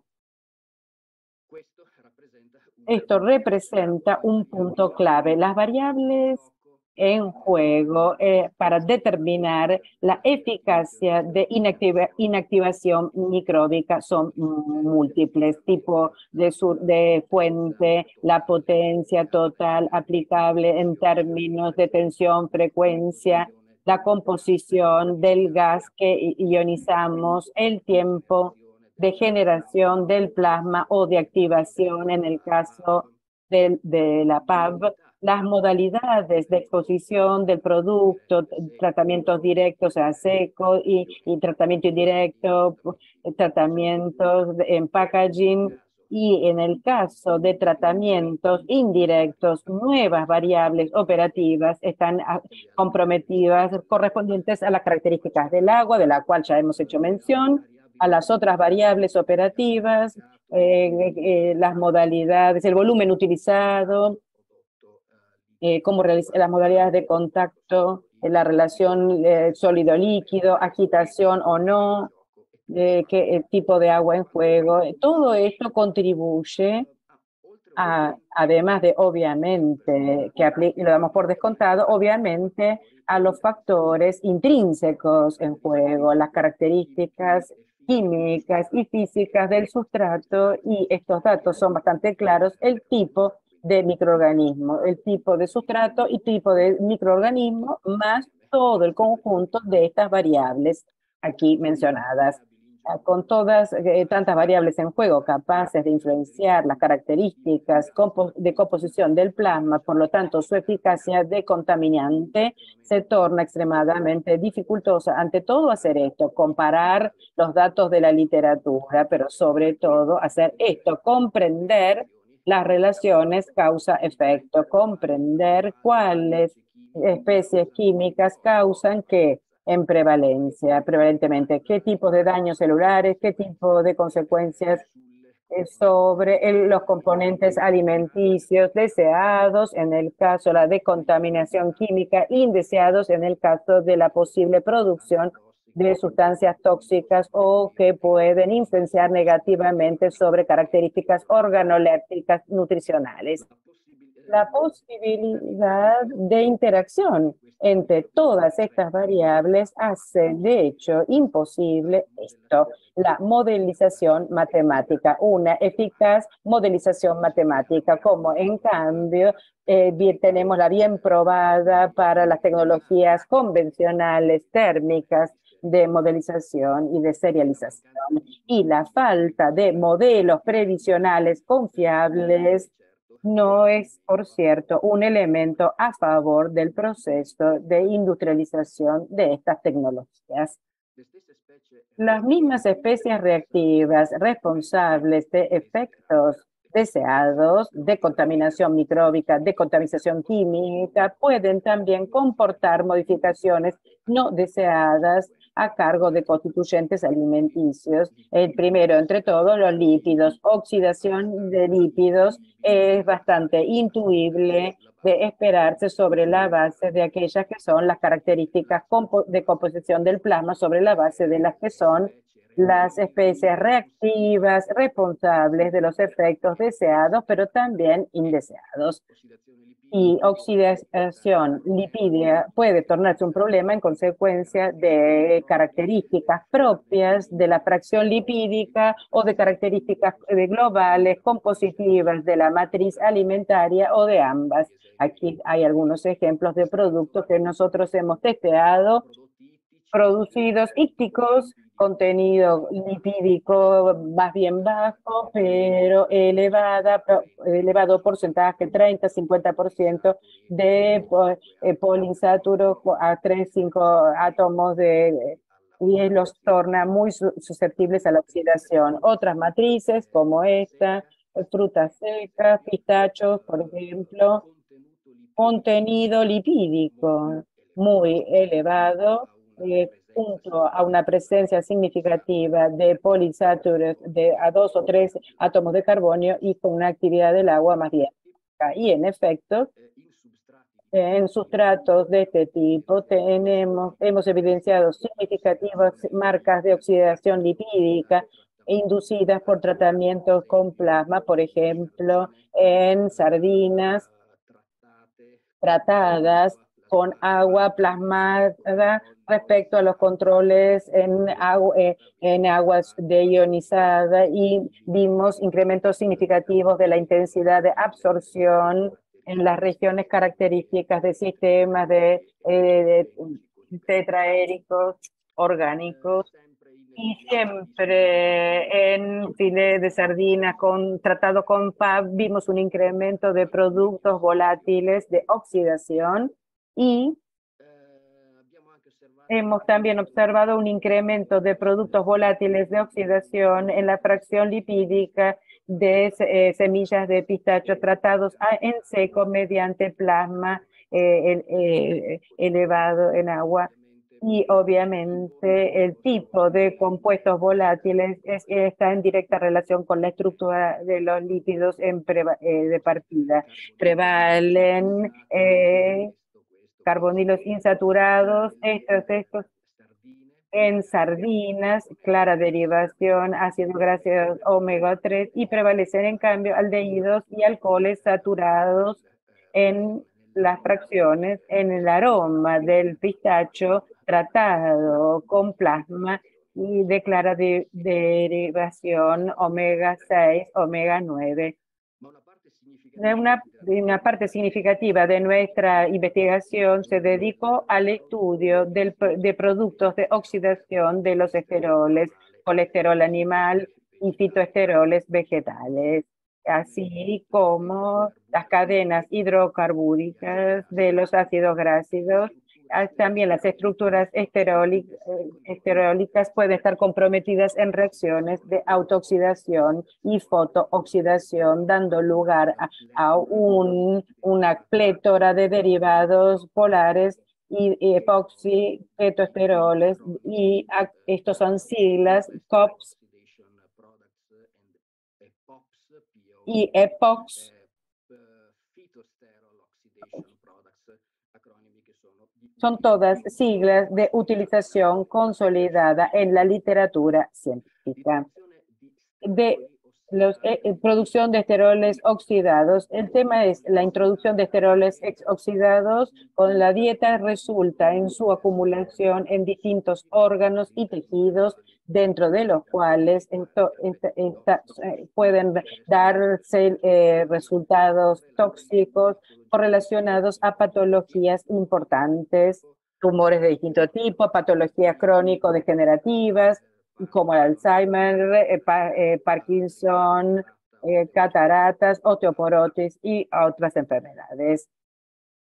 Esto representa un punto clave. Las variables en juego para determinar la eficacia de inactivación micróbica son múltiples, tipo de fuente, la potencia total aplicable en términos de tensión, frecuencia, la composición del gas que ionizamos, el tiempo de generación del plasma o de activación en el caso de la PAV, las modalidades de exposición del producto, tratamientos directos a seco y tratamiento indirecto, tratamientos en packaging, y en el caso de tratamientos indirectos, nuevas variables operativas están comprometidas correspondientes a las características del agua, de la cual ya hemos hecho mención, a las otras variables operativas, las modalidades, el volumen utilizado, cómo realizar las modalidades de contacto, la relación sólido-líquido, agitación o no, qué tipo de agua en juego. Todo esto contribuye además de, obviamente, lo damos por descontado, obviamente, a los factores intrínsecos en juego, las características químicas y físicas del sustrato, y estos datos son bastante claros: el tipo de microorganismo, el tipo de sustrato y tipo de microorganismo, más todo el conjunto de estas variables aquí mencionadas. Con todas tantas variables en juego capaces de influenciar las características de composición del plasma, por lo tanto su eficacia de contaminante, se torna extremadamente dificultosa. Ante todo, hacer esto, comparar los datos de la literatura, pero sobre todo hacer esto, comprender las relaciones causa-efecto, comprender cuáles especies químicas causan qué prevalentemente, qué tipo de daños celulares, qué tipo de consecuencias sobre los componentes alimenticios deseados en el caso de la decontaminación química, indeseados en el caso de la posible producción de sustancias tóxicas o que pueden influenciar negativamente sobre características organolépticas nutricionales. La posibilidad de interacción entre todas estas variables hace, de hecho, imposible esto: la modelización matemática, una eficaz modelización matemática, como en cambio tenemos la bien probada para las tecnologías convencionales térmicas de modelización y de serialización. Y la falta de modelos previsionales confiables no es, por cierto, un elemento a favor del proceso de industrialización de estas tecnologías. Las mismas especies reactivas responsables de efectos deseados de contaminación micróbica, de contaminación química, pueden también comportar modificaciones no deseadas a cargo de constituyentes alimenticios. El primero, entre todos, los lípidos. Oxidación de lípidos es bastante intuible de esperarse sobre la base de aquellas que son las características de composición del plasma, sobre la base de las que son las especies reactivas responsables de los efectos deseados, pero también indeseados. Y oxidación lipídica puede tornarse un problema en consecuencia de características propias de la fracción lipídica o de características globales compositivas de la matriz alimentaria o de ambas. Aquí hay algunos ejemplos de productos que nosotros hemos testeado, producidos ícticos, contenido lipídico más bien bajo, pero elevado porcentaje, 30-50% de poliinsaturos a 3-5 átomos y los torna muy susceptibles a la oxidación. Otras matrices como esta, frutas secas, pistachos, por ejemplo, contenido lipídico muy elevado, junto a una presencia significativa de poliinsaturos a 2 o 3 átomos de carbonio y con una actividad del agua más bien baja. Y en efecto, en sustratos de este tipo hemos evidenciado significativas marcas de oxidación lipídica inducidas por tratamientos con plasma, por ejemplo, en sardinas tratadas con agua plasmada respecto a los controles en aguas deionizadas, y vimos incrementos significativos de la intensidad de absorción en las regiones características de sistemas de tetraéricos orgánicos. Y siempre en filé de sardinas tratado con PAP vimos un incremento de productos volátiles de oxidación, y hemos también observado un incremento de productos volátiles de oxidación en la fracción lipídica de semillas de pistacho tratados en seco mediante plasma elevado en agua. Y obviamente el tipo de compuestos volátiles está en directa relación con la estructura de los lípidos de partida. Prevalen carbonilos insaturados, estos en sardinas, clara derivación, ácidos grasos omega 3, y prevalecen en cambio aldehídos y alcoholes saturados en las fracciones. En el aroma del pistacho tratado con plasma y de clara derivación omega 6, omega 9. Una parte significativa de nuestra investigación se dedicó al estudio de productos de oxidación de los esteroles, colesterol animal y fitoesteroles vegetales, así como las cadenas hidrocarbúricas de los ácidos grasos. También las estructuras esterólicas pueden estar comprometidas en reacciones de autooxidación y fotooxidación, dando lugar a una plétora de derivados polares y epoxi, ketoesteroles, y estos son siglas COPS y EPOX. Son todas siglas de utilización consolidada en la literatura científica. Producción de esteroles oxidados. El tema es la introducción de esteroles oxidados con la dieta resulta en su acumulación en distintos órganos y tejidos, dentro de los cuales pueden darse resultados tóxicos correlacionados a patologías importantes, tumores de distinto tipo, patologías crónico-degenerativas, como el Alzheimer, Parkinson, cataratas, osteoporosis y otras enfermedades.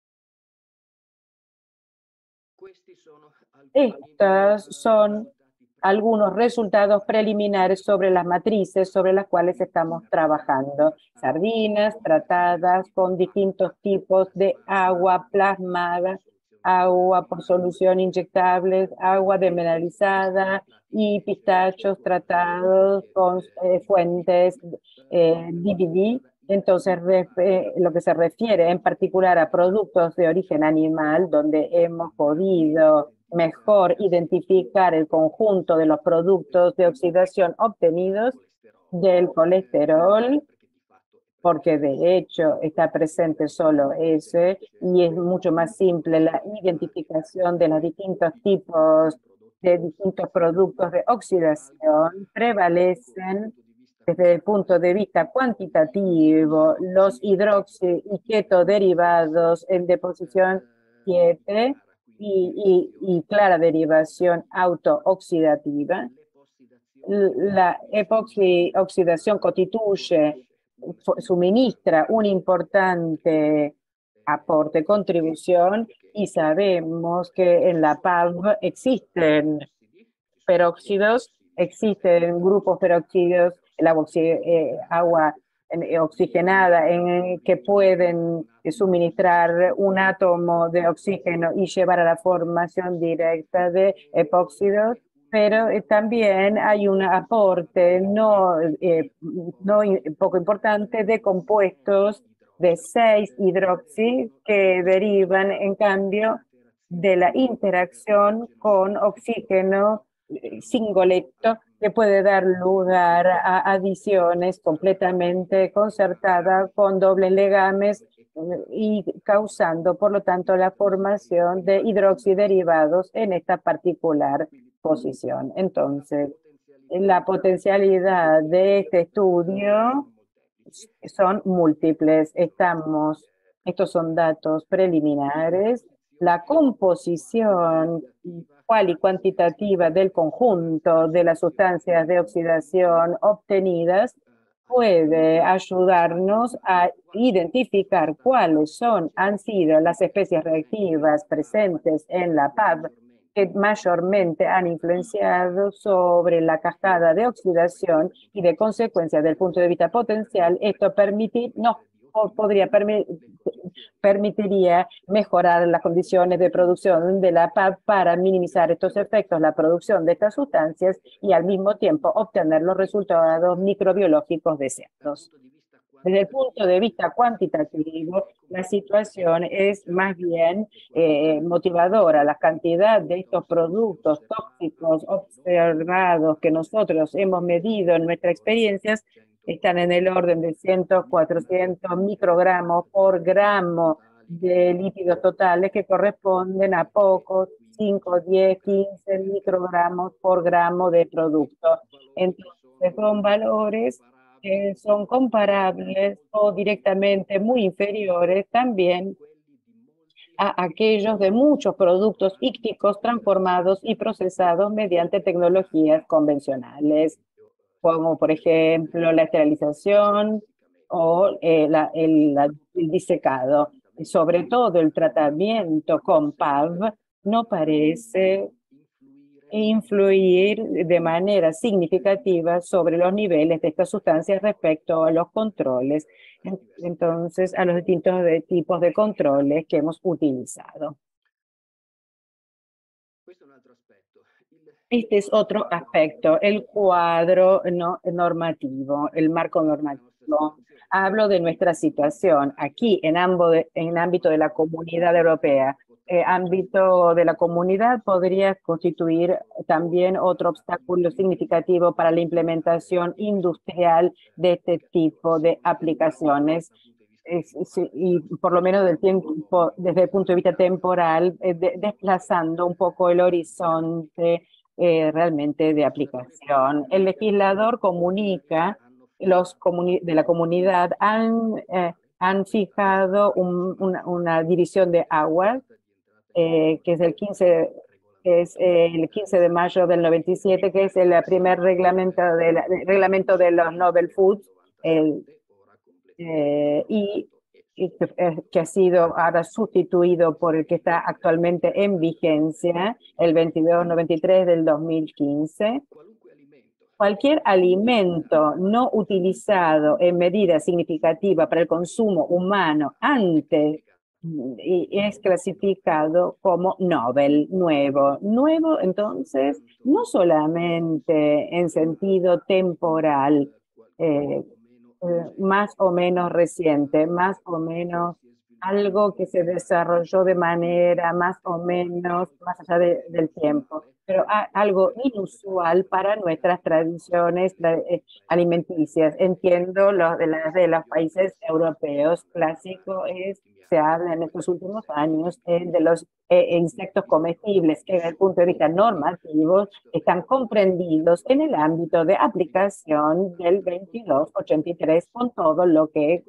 Estas son algunos resultados preliminares sobre las matrices sobre las cuales estamos trabajando. Sardinas tratadas con distintos tipos de agua plasmada, agua por solución inyectable, agua demineralizada y pistachos tratados con fuentes DVD. Entonces, lo que se refiere en particular a productos de origen animal, donde hemos podido mejor identificar el conjunto de los productos de oxidación obtenidos del colesterol, porque de hecho está presente solo ese, y es mucho más simple la identificación de los distintos tipos de distintos productos de oxidación, prevalecen desde el punto de vista cuantitativo los hidroxi y keto derivados en deposición 7 y clara derivación autooxidativa. La epoxioxidación constituye, suministra un importante aporte, contribución, y sabemos que en la PAV existen peróxidos, existen grupos peróxidos, el agua oxigenada que pueden suministrar un átomo de oxígeno y llevar a la formación directa de epóxidos, pero también hay un aporte poco importante de compuestos de 6-hidroxi que derivan en cambio de la interacción con oxígeno singolecto, que puede dar lugar a adiciones completamente concertadas con dobles legames y causando, por lo tanto, la formación de hidroxiderivados en esta particular posición. Entonces, la potencialidad de este estudio son múltiples. Estos son datos preliminares. La composición cual y cuantitativa del conjunto de las sustancias de oxidación obtenidas puede ayudarnos a identificar cuáles han sido las especies reactivas presentes en la PAV que mayormente han influenciado sobre la cascada de oxidación, y de consecuencia, del punto de vista potencial, esto permitiría mejorar las condiciones de producción de la PAV para minimizar estos efectos, la producción de estas sustancias, y al mismo tiempo obtener los resultados microbiológicos deseados. Desde el punto de vista cuantitativo, la situación es más bien motivadora. La cantidad de estos productos tóxicos observados que nosotros hemos medido en nuestras experiencias están en el orden de 100, 400 microgramos por gramo de lípidos totales, que corresponden a pocos 5, 10, 15 microgramos por gramo de producto. Entonces, son valores que son comparables o directamente muy inferiores también a aquellos de muchos productos ícticos transformados y procesados mediante tecnologías convencionales, como por ejemplo la esterilización o el disecado. Sobre todo el tratamiento con PAV no parece influir de manera significativa sobre los niveles de estas sustancias respecto a los controles, entonces a los distintos tipos de controles que hemos utilizado. Este es otro aspecto, el cuadro normativo, el marco normativo. Hablo de nuestra situación aquí en ámbito de la Comunidad Europea. Ámbito de la comunidad podría constituir también otro obstáculo significativo para la implementación industrial de este tipo de aplicaciones. Y por lo menos desde el punto de vista temporal, desplazando un poco el horizonte realmente de aplicación. El legislador comunica, de la comunidad han fijado una división de aguas que es el 15 de mayo del 97, que es el primer reglamento de los Novel Foods, y que ha sido ahora sustituido por el que está actualmente en vigencia, el 2293 del 2015. Cualquier alimento no utilizado en medida significativa para el consumo humano antes es clasificado como novel, nuevo. Nuevo, entonces, no solamente en sentido temporal, más o menos reciente, más o menos algo que se desarrolló de manera más o menos más allá del tiempo, pero algo inusual para nuestras tradiciones alimenticias. Entiendo de los países europeos clásico se habla en estos últimos años de los insectos comestibles que desde el punto de vista normativo están comprendidos en el ámbito de aplicación del 2283 con todo lo que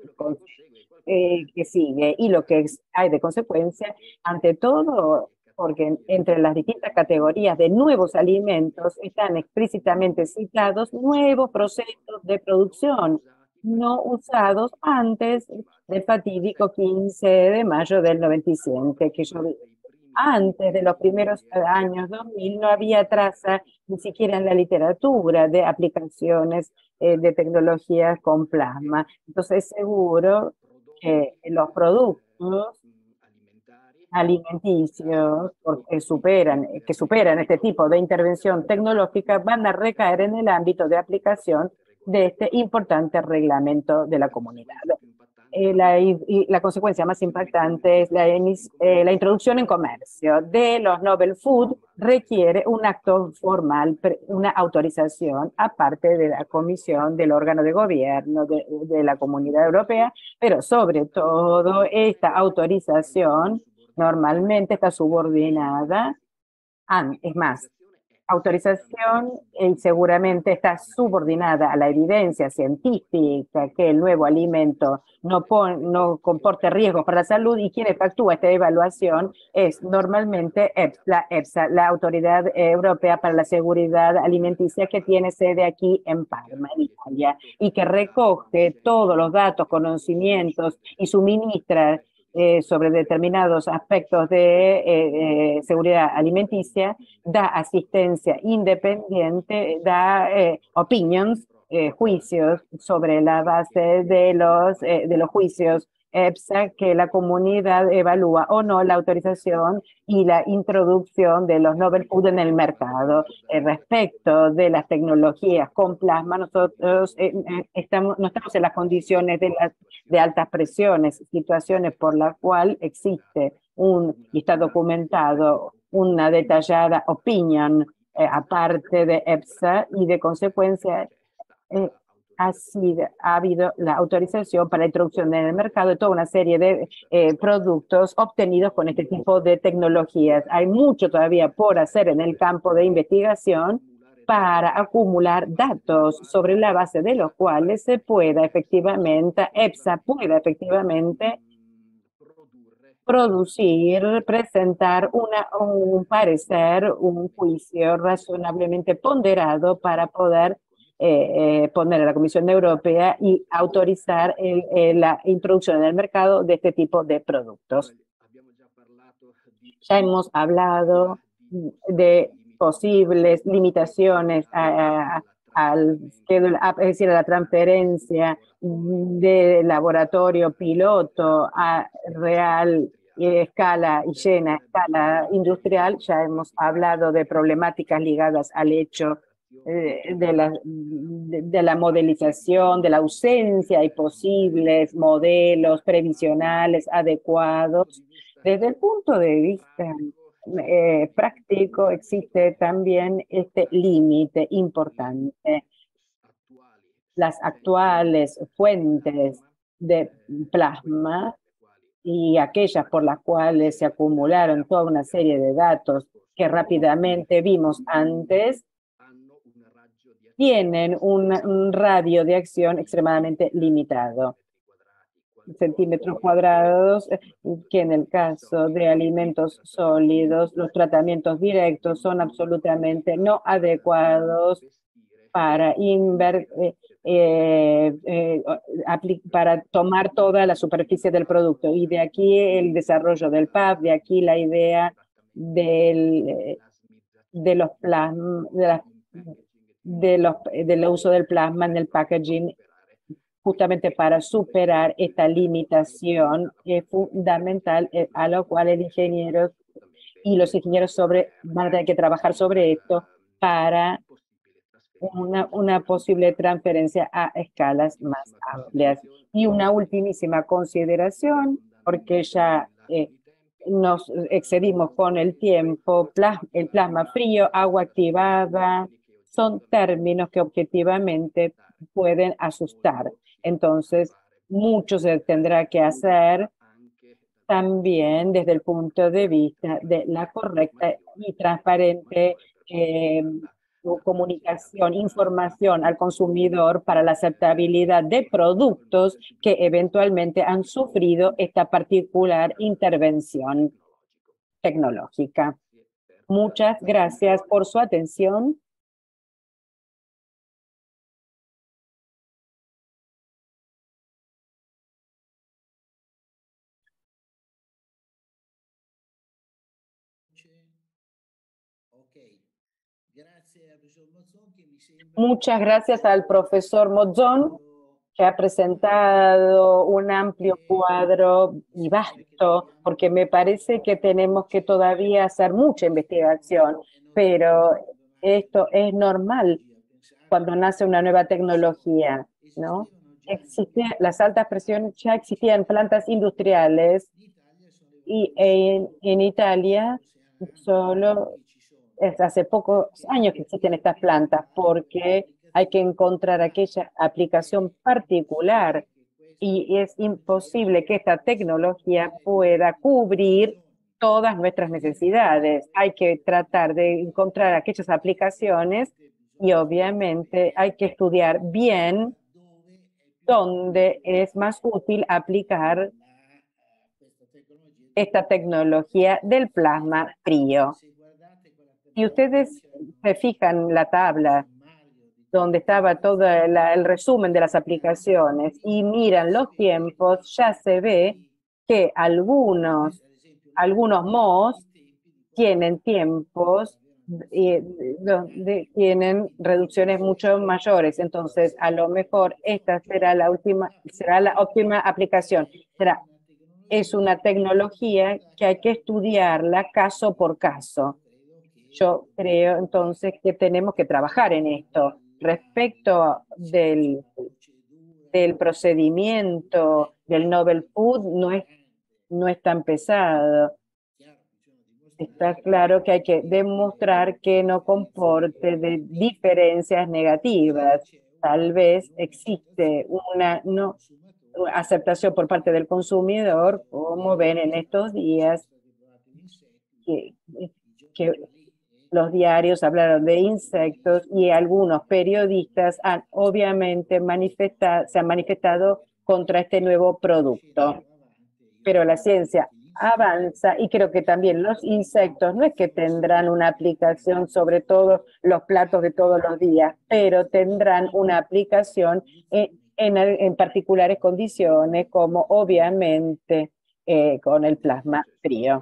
sigue y lo que hay de consecuencia, ante todo, porque entre las distintas categorías de nuevos alimentos están explícitamente citados nuevos procesos de producción no usados antes del fatídico 15 de mayo del 97, que yo antes de los primeros años 2000 no había traza ni siquiera en la literatura de aplicaciones de tecnologías con plasma. Entonces seguro que los productos alimenticios que superan este tipo de intervención tecnológica van a recaer en el ámbito de aplicación de este importante reglamento de la comunidad. La consecuencia más impactante es la introducción en comercio de los novel food requiere un acto formal, una autorización aparte de la comisión del órgano de gobierno de la Comunidad Europea, pero sobre todo esta autorización normalmente está subordinada, es más, autorización seguramente está subordinada a la evidencia científica que el nuevo alimento no comporte riesgos para la salud, y quien efectúa esta evaluación es normalmente EFSA, la Autoridad Europea para la Seguridad Alimenticia, que tiene sede aquí en Parma, en Italia, y que recoge todos los datos, conocimientos y suministra sobre determinados aspectos de seguridad alimenticia, da asistencia independiente, da opinions, juicios sobre la base de los juicios EFSA, que la comunidad evalúa o no la autorización y la introducción de los novel food en el mercado. Respecto de las tecnologías con plasma, nosotros no estamos en las condiciones de altas presiones, situaciones por las cuales existe y está documentado una detallada opinion aparte de EFSA, y de consecuencia ha habido la autorización para la introducción en el mercado de toda una serie de productos obtenidos con este tipo de tecnologías. Hay mucho todavía por hacer en el campo de investigación para acumular datos sobre la base de los cuales EFSA pueda efectivamente producir, presentar un parecer, un juicio razonablemente ponderado para poder poner a la Comisión Europea y autorizar la introducción en el mercado de este tipo de productos. Ya hemos hablado de posibles limitaciones es decir, a la transferencia de laboratorio piloto a real escala y llena escala industrial. Ya hemos hablado de problemáticas ligadas al hecho de la modelización, de la ausencia de posibles modelos previsionales adecuados. Desde el punto de vista práctico, existe también este límite importante. Las actuales fuentes de plasma y aquellas por las cuales se acumularon toda una serie de datos que rápidamente vimos antes, tienen un radio de acción extremadamente limitado. Centímetros cuadrados, que en el caso de alimentos sólidos, los tratamientos directos son absolutamente no adecuados para para tomar toda la superficie del producto. Y de aquí el desarrollo del PAP, de aquí la idea del uso del plasma en el packaging, justamente para superar esta limitación fundamental, a lo cual el ingeniero y los ingenieros van a tener que trabajar sobre esto para una posible transferencia a escalas más amplias. Y una ultimísima consideración, porque ya nos excedimos con el tiempo, el plasma frío, agua activada, son términos que objetivamente pueden asustar. Entonces, mucho se tendrá que hacer también desde el punto de vista de la correcta y transparente comunicación, información al consumidor para la aceptabilidad de productos que eventualmente han sufrido esta particular intervención tecnológica. Muchas gracias por su atención. Muchas gracias al profesor Mozzon, que ha presentado un amplio cuadro y vasto, porque me parece que tenemos que todavía hacer mucha investigación, pero esto es normal cuando nace una nueva tecnología, ¿no? Las altas presiones ya existían en plantas industriales y en Italia solo hace pocos años que existen estas plantas porque hay que encontrar aquella aplicación particular y es imposible que esta tecnología pueda cubrir todas nuestras necesidades. Hay que tratar de encontrar aquellas aplicaciones y obviamente hay que estudiar bien dónde es más útil aplicar esta tecnología del plasma frío. Si ustedes se fijan en la tabla donde estaba todo el resumen de las aplicaciones y miran los tiempos, ya se ve que algunos MOS tienen tiempos donde tienen reducciones mucho mayores. Entonces, a lo mejor esta será la óptima aplicación. Es una tecnología que hay que estudiarla caso por caso. Yo creo entonces que tenemos que trabajar en esto. Respecto del procedimiento del Novel Food, no es tan pesado. Está claro que hay que demostrar que no comporte de diferencias negativas. Tal vez existe una aceptación por parte del consumidor, como ven en estos días, que los diarios hablaron de insectos y algunos periodistas han obviamente se han manifestado contra este nuevo producto. Pero la ciencia avanza y creo que también los insectos no es que tendrán una aplicación sobre todos los platos de todos los días, pero tendrán una aplicación en particulares condiciones, como obviamente con el plasma frío.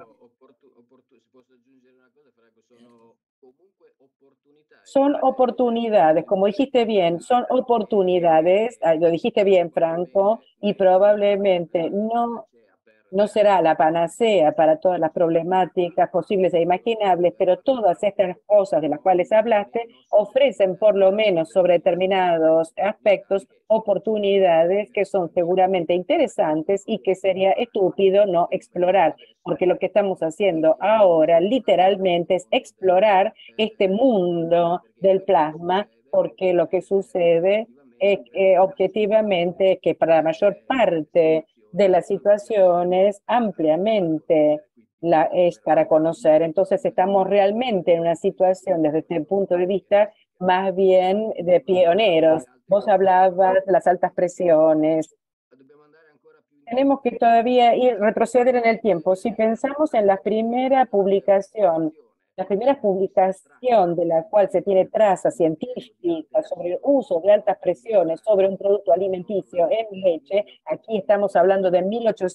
Son oportunidades, como dijiste bien, son oportunidades, lo dijiste bien, Franco, y probablemente no será la panacea para todas las problemáticas posibles e imaginables, pero todas estas cosas de las cuales hablaste ofrecen por lo menos sobre determinados aspectos oportunidades que son seguramente interesantes y que sería estúpido no explorar, porque lo que estamos haciendo ahora literalmente es explorar este mundo del plasma, porque lo que sucede es objetivamente que para la mayor parte de las situaciones ampliamente es para conocer. Entonces estamos realmente en una situación desde este punto de vista más bien de pioneros. Vos hablabas de las altas presiones. Tenemos que todavía retroceder en el tiempo. Si pensamos en la primera publicación La primera publicación de la cual se tiene traza científica sobre el uso de altas presiones sobre un producto alimenticio en leche, aquí estamos hablando de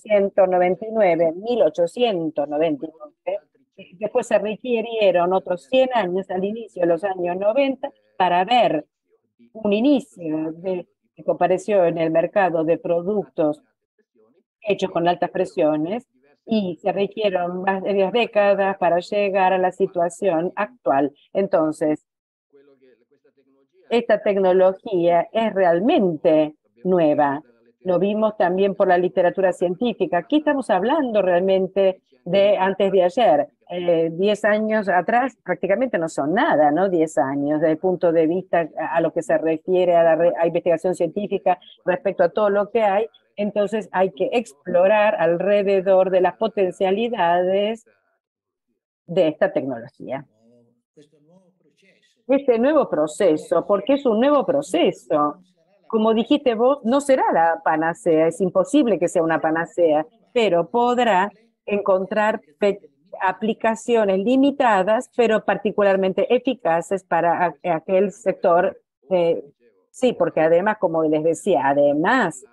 1899, después se requirieron otros 100 años al inicio de los años 90 para ver un inicio que compareció en el mercado de productos hechos con altas presiones y se requirieron más de 10 décadas para llegar a la situación actual. Entonces, esta tecnología es realmente nueva. Lo vimos también por la literatura científica. Aquí estamos hablando realmente de antes de ayer. 10 años atrás prácticamente no son nada, ¿no? 10 años desde el punto de vista a lo que se refiere a investigación científica respecto a todo lo que hay. Entonces hay que explorar alrededor de las potencialidades de esta tecnología. Este nuevo proceso, porque es un nuevo proceso. Como dijiste vos, no será la panacea, es imposible que sea una panacea, pero podrá encontrar aplicaciones limitadas, pero particularmente eficaces para aquel sector. Sí, porque además, como les decía, además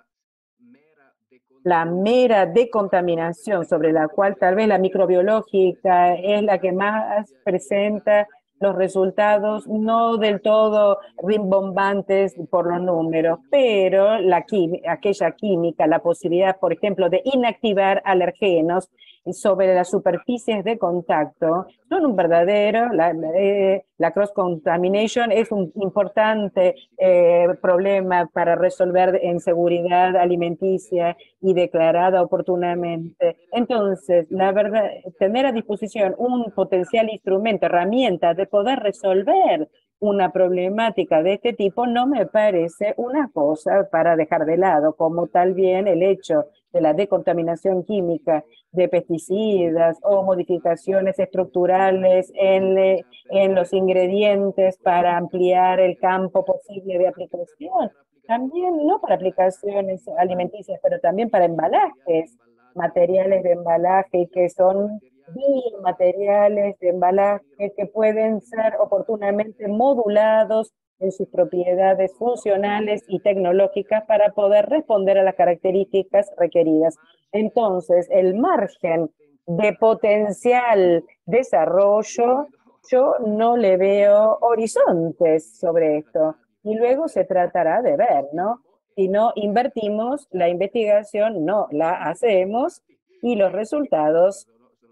la mera decontaminación sobre la cual tal vez la microbiológica es la que más presenta los resultados no del todo rimbombantes por los números, pero aquella química, la posibilidad, por ejemplo, de inactivar alergenos sobre las superficies de contacto, son un verdadero, la cross-contamination es un importante problema para resolver en seguridad alimenticia y declarada oportunamente. Entonces, la verdad, tener a disposición un potencial instrumento, herramienta de poder resolver una problemática de este tipo no me parece una cosa para dejar de lado, como tal bien el hecho de la decontaminación química de pesticidas o modificaciones estructurales en los ingredientes para ampliar el campo posible de aplicación. También no para aplicaciones alimenticias, pero también para embalajes, materiales de embalaje que son biomateriales de embalaje que pueden ser oportunamente modulados en sus propiedades funcionales y tecnológicas para poder responder a las características requeridas. Entonces, el margen de potencial desarrollo, yo no le veo horizontes sobre esto. Y luego se tratará de ver, ¿no? Si no invertimos, la investigación no la hacemos y los resultados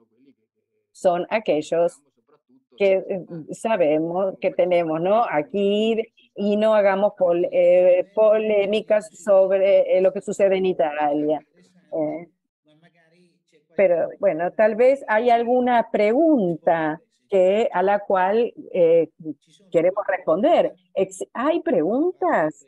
son aquellos que sabemos que tenemos, ¿no? Aquí y no hagamos polémicas sobre lo que sucede en Italia. Pero bueno, tal vez hay alguna pregunta a la cual queremos responder. ¿Hay preguntas?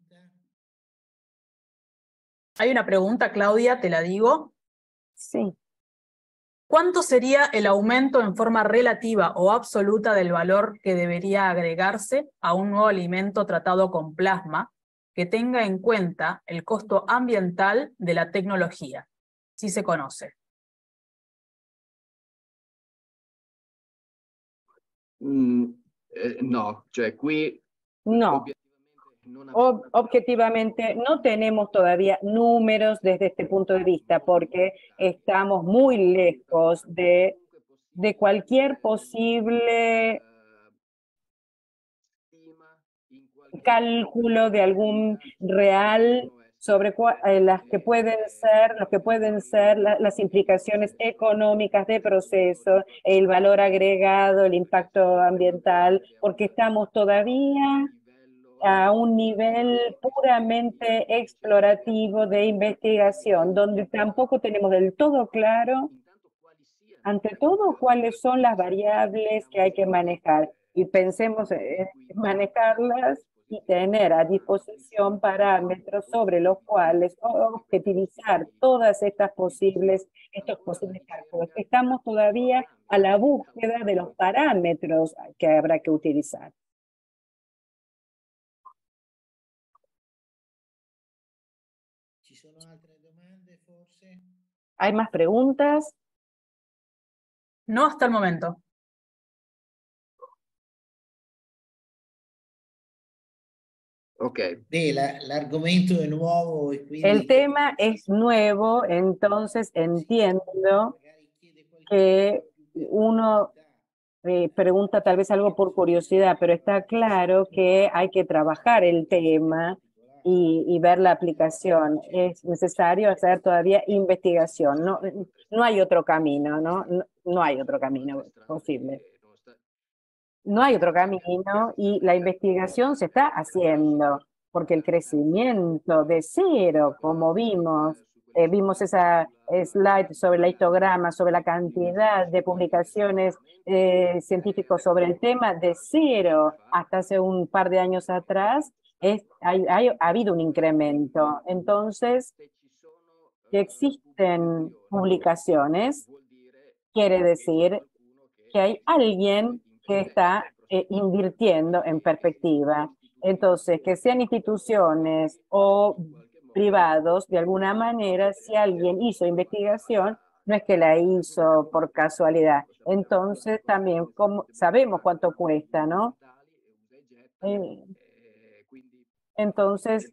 Hay una pregunta, Claudia, te la digo. Sí. ¿Cuánto sería el aumento en forma relativa o absoluta del valor que debería agregarse a un nuevo alimento tratado con plasma que tenga en cuenta el costo ambiental de la tecnología? Sí se conoce. No, cioè qui No. Objetivamente no tenemos todavía números desde este punto de vista porque estamos muy lejos de cualquier posible cálculo de algún real sobre las que pueden ser, lo que pueden ser las implicaciones económicas de proceso, el valor agregado, el impacto ambiental, porque estamos todavía a un nivel puramente explorativo de investigación, donde tampoco tenemos del todo claro, ante todo, cuáles son las variables que hay que manejar. Y pensemos en manejarlas y tener a disposición parámetros sobre los cuales objetivizar todas estos posibles cálculos. Estamos todavía a la búsqueda de los parámetros que habrá que utilizar. ¿Hay más preguntas? No hasta el momento. Ok. L'argomento è nuovo e quindi El tema es nuevo, entonces entiendo que uno pregunta tal vez algo por curiosidad, pero está claro que hay que trabajar el tema y ver la aplicación. Es necesario hacer todavía investigación. No hay otro camino, ¿no? No hay otro camino posible. No hay otro camino y la investigación se está haciendo, porque el crecimiento de cero, como vimos esa slide sobre el histograma, sobre la cantidad de publicaciones científicos sobre el tema, de cero hasta hace un par de años atrás, ha habido un incremento. Entonces, que existen publicaciones, quiere decir que hay alguien que está invirtiendo en perspectiva. Entonces, que sean instituciones o privados, de alguna manera, si alguien hizo investigación, no es que la hizo por casualidad. Entonces, también sabemos cuánto cuesta, ¿no? Entonces,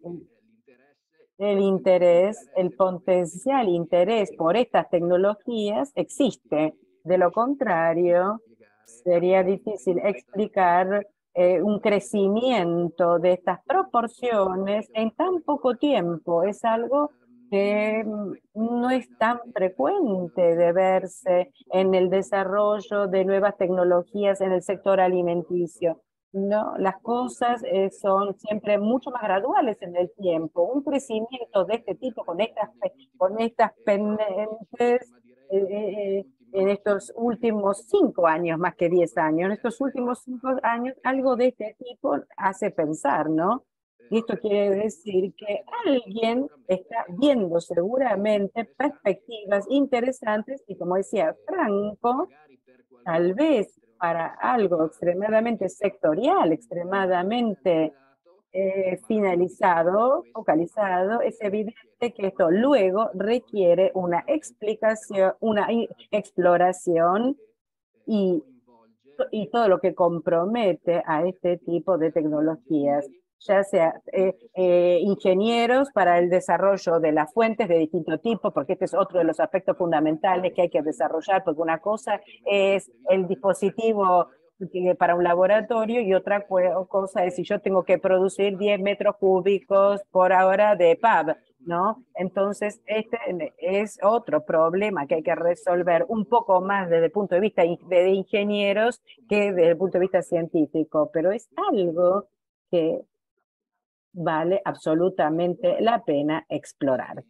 el interés, el potencial interés por estas tecnologías existe. De lo contrario, sería difícil explicar un crecimiento de estas proporciones en tan poco tiempo. Es algo que no es tan frecuente de verse en el desarrollo de nuevas tecnologías en el sector alimenticio. No, las cosas son siempre mucho más graduales en el tiempo. Un crecimiento de este tipo con estas pendientes en estos últimos 5 años, más que 10 años, en estos últimos 5 años, algo de este tipo hace pensar, ¿no? Y esto quiere decir que alguien está viendo seguramente perspectivas interesantes y, como decía Franco, tal vez para algo extremadamente sectorial, extremadamente finalizado, focalizado, es evidente que esto luego requiere una explicación, una exploración y todo lo que compromete a este tipo de tecnologías, ya sea ingenieros para el desarrollo de las fuentes de distinto tipo, porque este es otro de los aspectos fundamentales que hay que desarrollar, porque una cosa es el dispositivo para un laboratorio y otra cosa es si yo tengo que producir 10 metros cúbicos por hora de PAB, ¿no? Entonces, este es otro problema que hay que resolver un poco más desde el punto de vista de ingenieros que desde el punto de vista científico, pero es algo que vale absolutamente la pena explorar.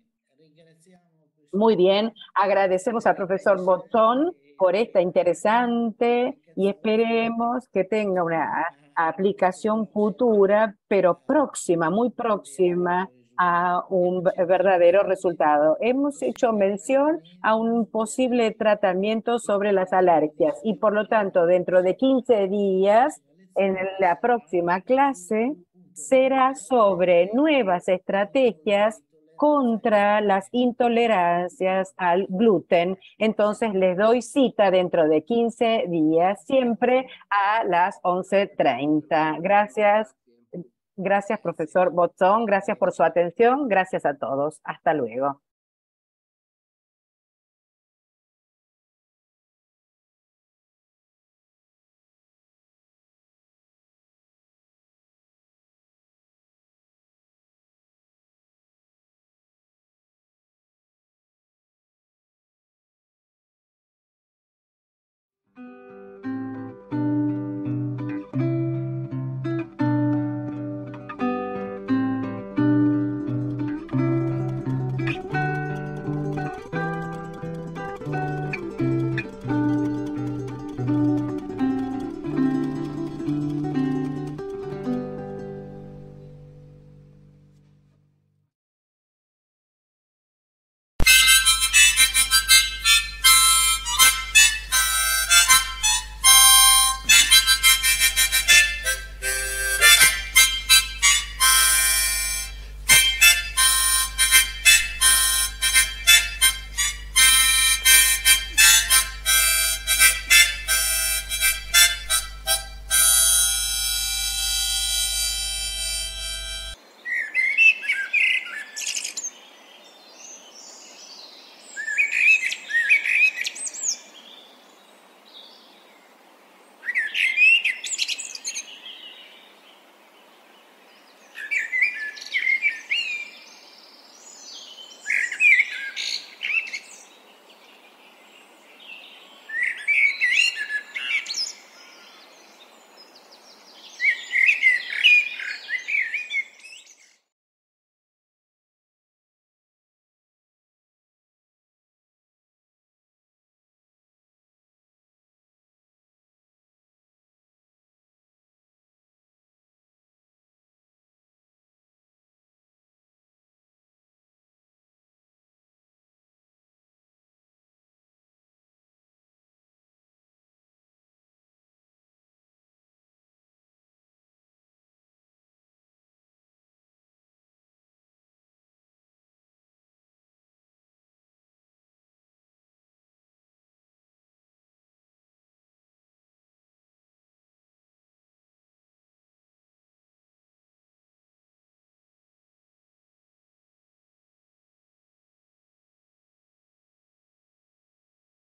Muy bien, agradecemos al profesor Botton por esta interesante y esperemos que tenga una aplicación futura, pero próxima, muy próxima a un verdadero resultado. Hemos hecho mención a un posible tratamiento sobre las alergias y por lo tanto dentro de 15 días en la próxima clase será sobre nuevas estrategias contra las intolerancias al gluten. Entonces les doy cita dentro de 15 días, siempre a las 11:30. Gracias. Gracias, profesor Botton. Gracias por su atención. Gracias a todos. Hasta luego.